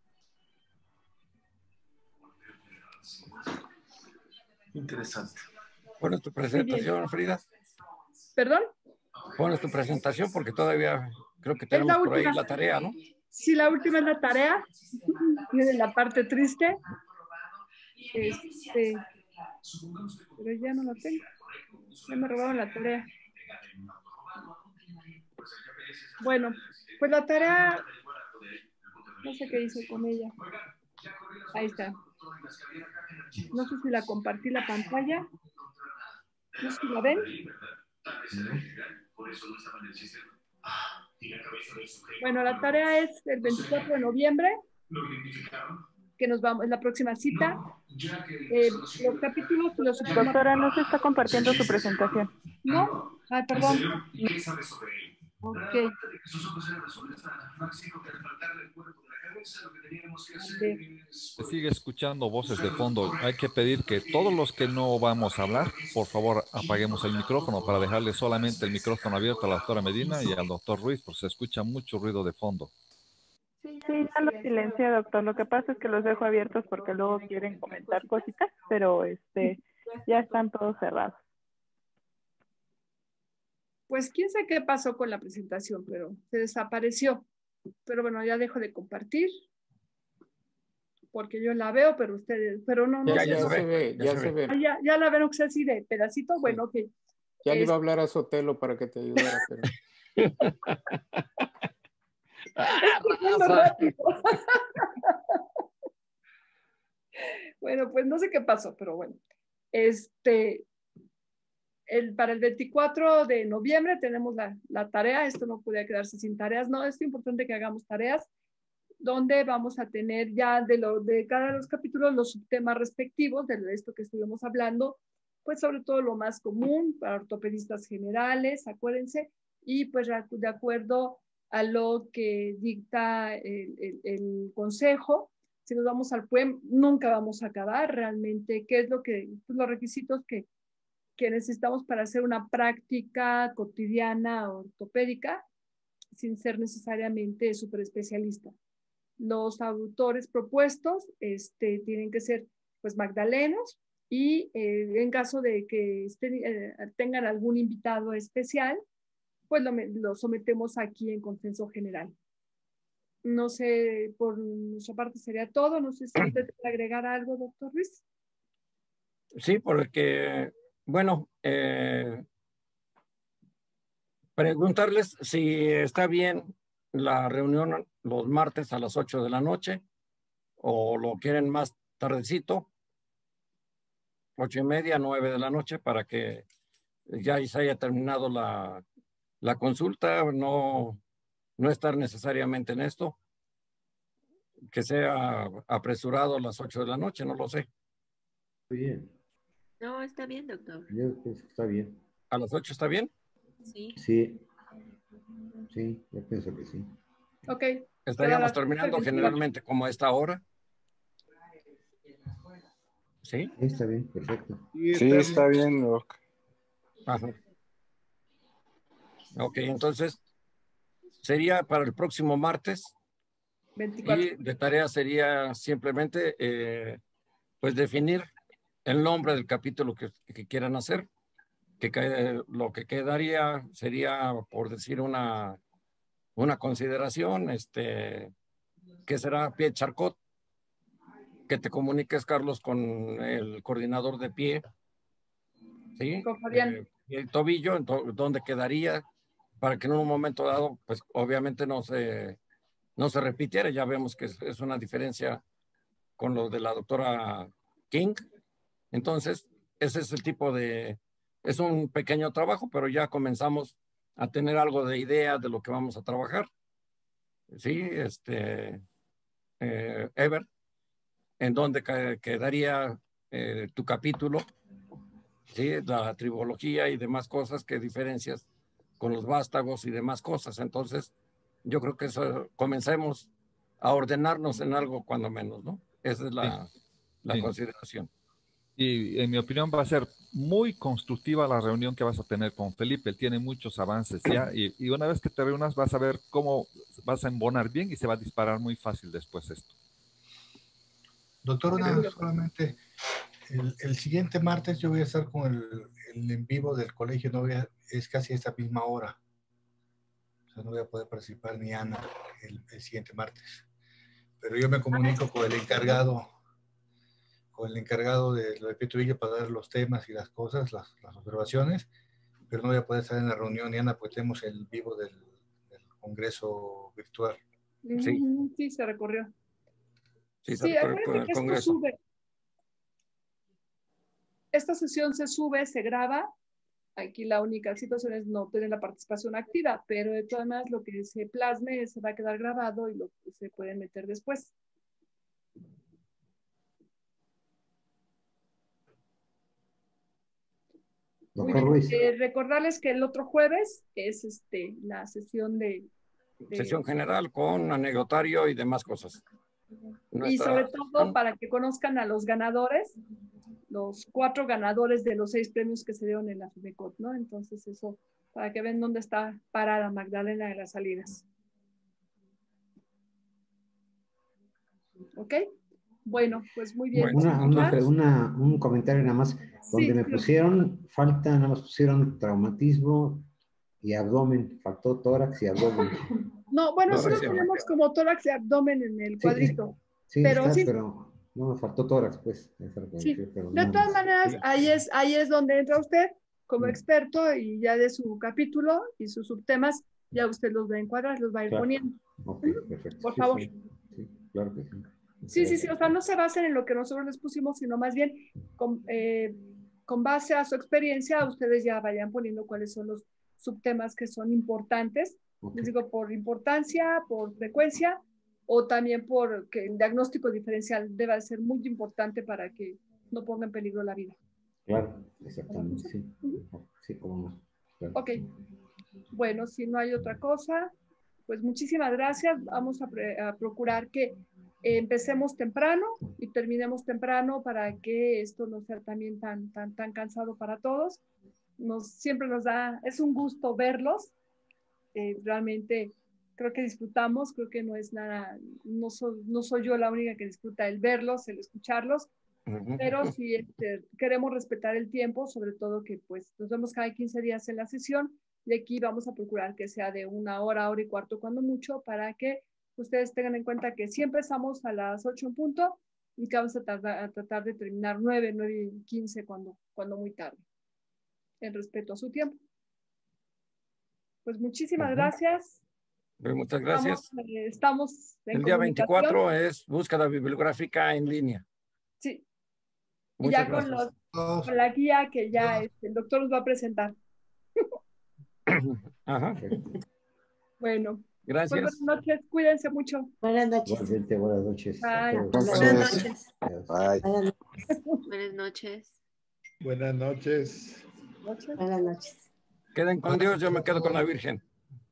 Interesante. ¿Pones tu presentación, Frida? ¿Perdón? Pones tu presentación porque todavía creo que tenemos por ahí la tarea, ¿no? Sí, la última es la tarea. Viene la parte triste. Pero ya no la tengo. Ya me robaron la tarea. Bueno, pues la tarea, no sé qué hice con ella. Ahí está. No sé si la compartí la pantalla. No sé si la ven. Bueno, la tarea es el 24 de noviembre. que nos vamos, en la próxima cita. Los capítulos, Doctora, no se está compartiendo su presentación. ¿No? Ay, perdón. Ok. Se sigue escuchando voces de fondo. Hay que pedir que todos los que no vamos a hablar, por favor, apaguemos el micrófono para dejarle solamente el micrófono abierto a la doctora Medina y al doctor Ruiz, porque se escucha mucho ruido de fondo. Sí, ya lo silencié, doctor. Lo que pasa es que los dejo abiertos porque luego quieren comentar cositas, pero ya están todos cerrados. Pues quién sabe qué pasó con la presentación, pero se desapareció. Pero bueno, ya dejo de compartir. Porque yo la veo, pero ustedes, pero no Ya sé. se ve, ya se ve. Ya la ven, que sea así de pedacito, bueno, ok. Ya le iba a hablar a Sotelo para que te ayudara, pero... Bueno, pues no sé qué pasó, pero bueno. Para el 24 de noviembre tenemos la tarea. Esto no podía quedarse sin tareas. No, es importante que hagamos tareas donde vamos a tener ya de cada de los capítulos los subtemas respectivos de esto que estuvimos hablando, pues sobre todo lo más común para ortopedistas generales, acuérdense, y pues de acuerdo a lo que dicta el consejo. Si nos vamos al PUEM, nunca vamos a acabar realmente qué es los requisitos que necesitamos para hacer una práctica cotidiana ortopédica sin ser necesariamente súper especialista. Los autores propuestos tienen que ser pues magdalenos y en caso de que tengan algún invitado especial, pues lo sometemos aquí en consenso general. No sé, por nuestra parte sería todo. No sé si usted quiere agregar algo, doctor Ruiz. Sí, porque, bueno, preguntarles si está bien la reunión los martes a las 8 de la noche o lo quieren más tardecito, 8:30, 9 de la noche, para que ya se haya terminado la consulta, no estar necesariamente en esto, que sea apresurado a las 8 de la noche, no lo sé. Bien. No, está bien, doctor. Yo pienso que está bien. ¿A las 8 está bien? Sí. Sí. Sí, yo pienso que sí. Ok. Estaríamos terminando generalmente como a esta hora. ¿Sí? Está bien, perfecto. Sí, está bien, Doc. Ajá. Ok, entonces sería para el próximo martes. 24. Y de tarea sería simplemente pues definir el nombre del capítulo que quieran hacer. Lo que quedaría sería, por decir una consideración, que será pie charcot, que te comuniques, Carlos, con el coordinador de pie, ¿sí? Y el tobillo, ¿dónde quedaría? Para que en un momento dado, pues obviamente no se repitiera. Ya vemos que es una diferencia con lo de la doctora King. Entonces, ese es el tipo es un pequeño trabajo, pero ya comenzamos a tener algo de idea de lo que vamos a trabajar. Sí, Ever, en dónde quedaría tu capítulo, ¿sí? La tribología y demás cosas, que diferencias con los vástagos y demás cosas. Entonces, yo creo que eso, comencemos a ordenarnos en algo cuando menos, ¿no? Esa es la consideración. Y en mi opinión va a ser muy constructiva la reunión que vas a tener con Felipe. Él tiene muchos avances ya y una vez que te reúnas vas a ver cómo vas a embonar bien y se va a disparar muy fácil después esto. Doctor, solamente el siguiente martes yo voy a estar con el en vivo del colegio, es casi esta misma hora. O sea, no voy a poder participar ni Ana el siguiente martes. Pero yo me comunico con el encargado de lo de Pietro Villa para dar los temas y las cosas, las observaciones, pero no voy a poder estar en la reunión, Ana, porque tenemos el vivo del congreso virtual. Sí, sí, se recorrió. Sí, acuérdense que esto sube. Esta sesión se sube, se graba. Aquí la única situación es no tener la participación activa, pero de todas maneras lo que se plasme se va a quedar grabado y lo que se puede meter después. Doctor Ruiz. Recordarles que el otro jueves es la sesión de sesión general con anecdotario y demás cosas. Y sobre todo para que conozcan a los ganadores, los 4 ganadores de los 6 premios que se dieron en la FEMECOT, ¿no? Entonces eso, para que vean dónde está parada Magdalena de las Salinas. ¿Ok? Bueno, pues muy bien. Un comentario nada más. Donde me pusieron, nada más pusieron traumatismo y abdomen. Faltó tórax y abdomen. No, bueno, sí lo tenemos como tórax y abdomen en el cuadrito. Sí, pero no, me faltó tórax, pues. Sí. De todas maneras, ahí es donde entra usted como experto y ya de su capítulo y sus subtemas, ya usted los va a encuadrar, los va a ir poniendo. Okay, perfecto. Por favor. Sí, claro que sí. Sí, o sea, no se basen en lo que nosotros les pusimos, sino más bien con base a su experiencia, ustedes ya vayan poniendo cuáles son los subtemas que son importantes. Les digo, por importancia, por frecuencia, o también porque el diagnóstico diferencial debe ser muy importante para que no ponga en peligro la vida. Claro, exactamente, sí. Sí, como no. Claro. Ok. Bueno, si no hay otra cosa, pues muchísimas gracias. Vamos a procurar que empecemos temprano y terminemos temprano para que esto no sea también tan cansado para todos. Siempre nos da, es un gusto verlos. Realmente creo que disfrutamos, creo que no es nada, no soy yo la única que disfruta el verlos, el escucharlos, pero sí queremos respetar el tiempo, sobre todo que pues nos vemos cada 15 días en la sesión y aquí vamos a procurar que sea de 1 hora, hora y cuarto cuando mucho, para que ustedes tengan en cuenta que siempre estamos a las 8 en punto y que vamos a tratar de terminar 9 y 15 cuando muy tarde, en respeto a su tiempo. Pues muchísimas gracias. Muchas gracias. Estamos en el día 24 es búsqueda bibliográfica en línea. Sí. Muchas y ya gracias. con la guía que ya el doctor nos va a presentar. Ajá. Bueno. Gracias. Pues buenas noches, cuídense mucho. Buenas noches. Igualmente, buenas noches. Bye. Buenas noches. Bye. Buenas noches. Buenas noches. Buenas noches. Queden con Dios, yo me quedo con la Virgen.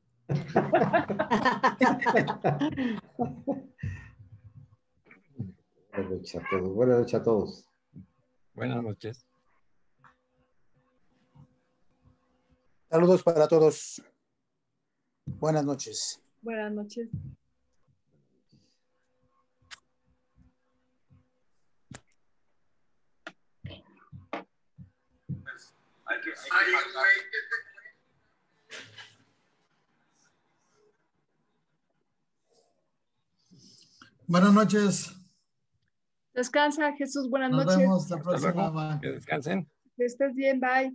Buenas noches a todos. Buenas noches. Saludos para todos. Buenas noches. Buenas noches. Buenas noches. Descansa, Jesús. Buenas noches. Nos vemos la próxima. Que descansen. Que estés bien. Bye.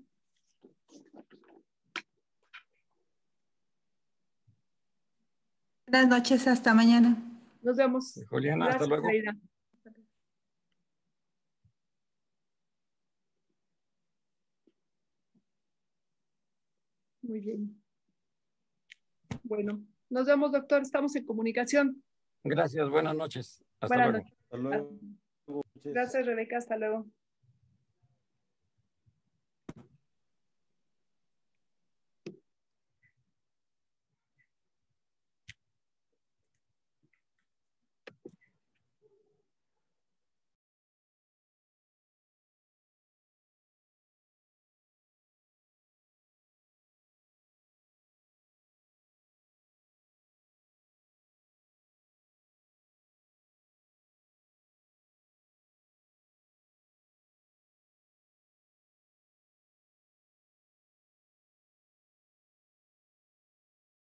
Buenas noches. Hasta mañana. Nos vemos. Juliana, hasta luego. Aida. Muy bien. Bueno, nos vemos, doctor. Estamos en comunicación. Gracias, buenas noches. Hasta buenas luego. Noches. Hasta luego. Gracias, Rebeca. Hasta luego.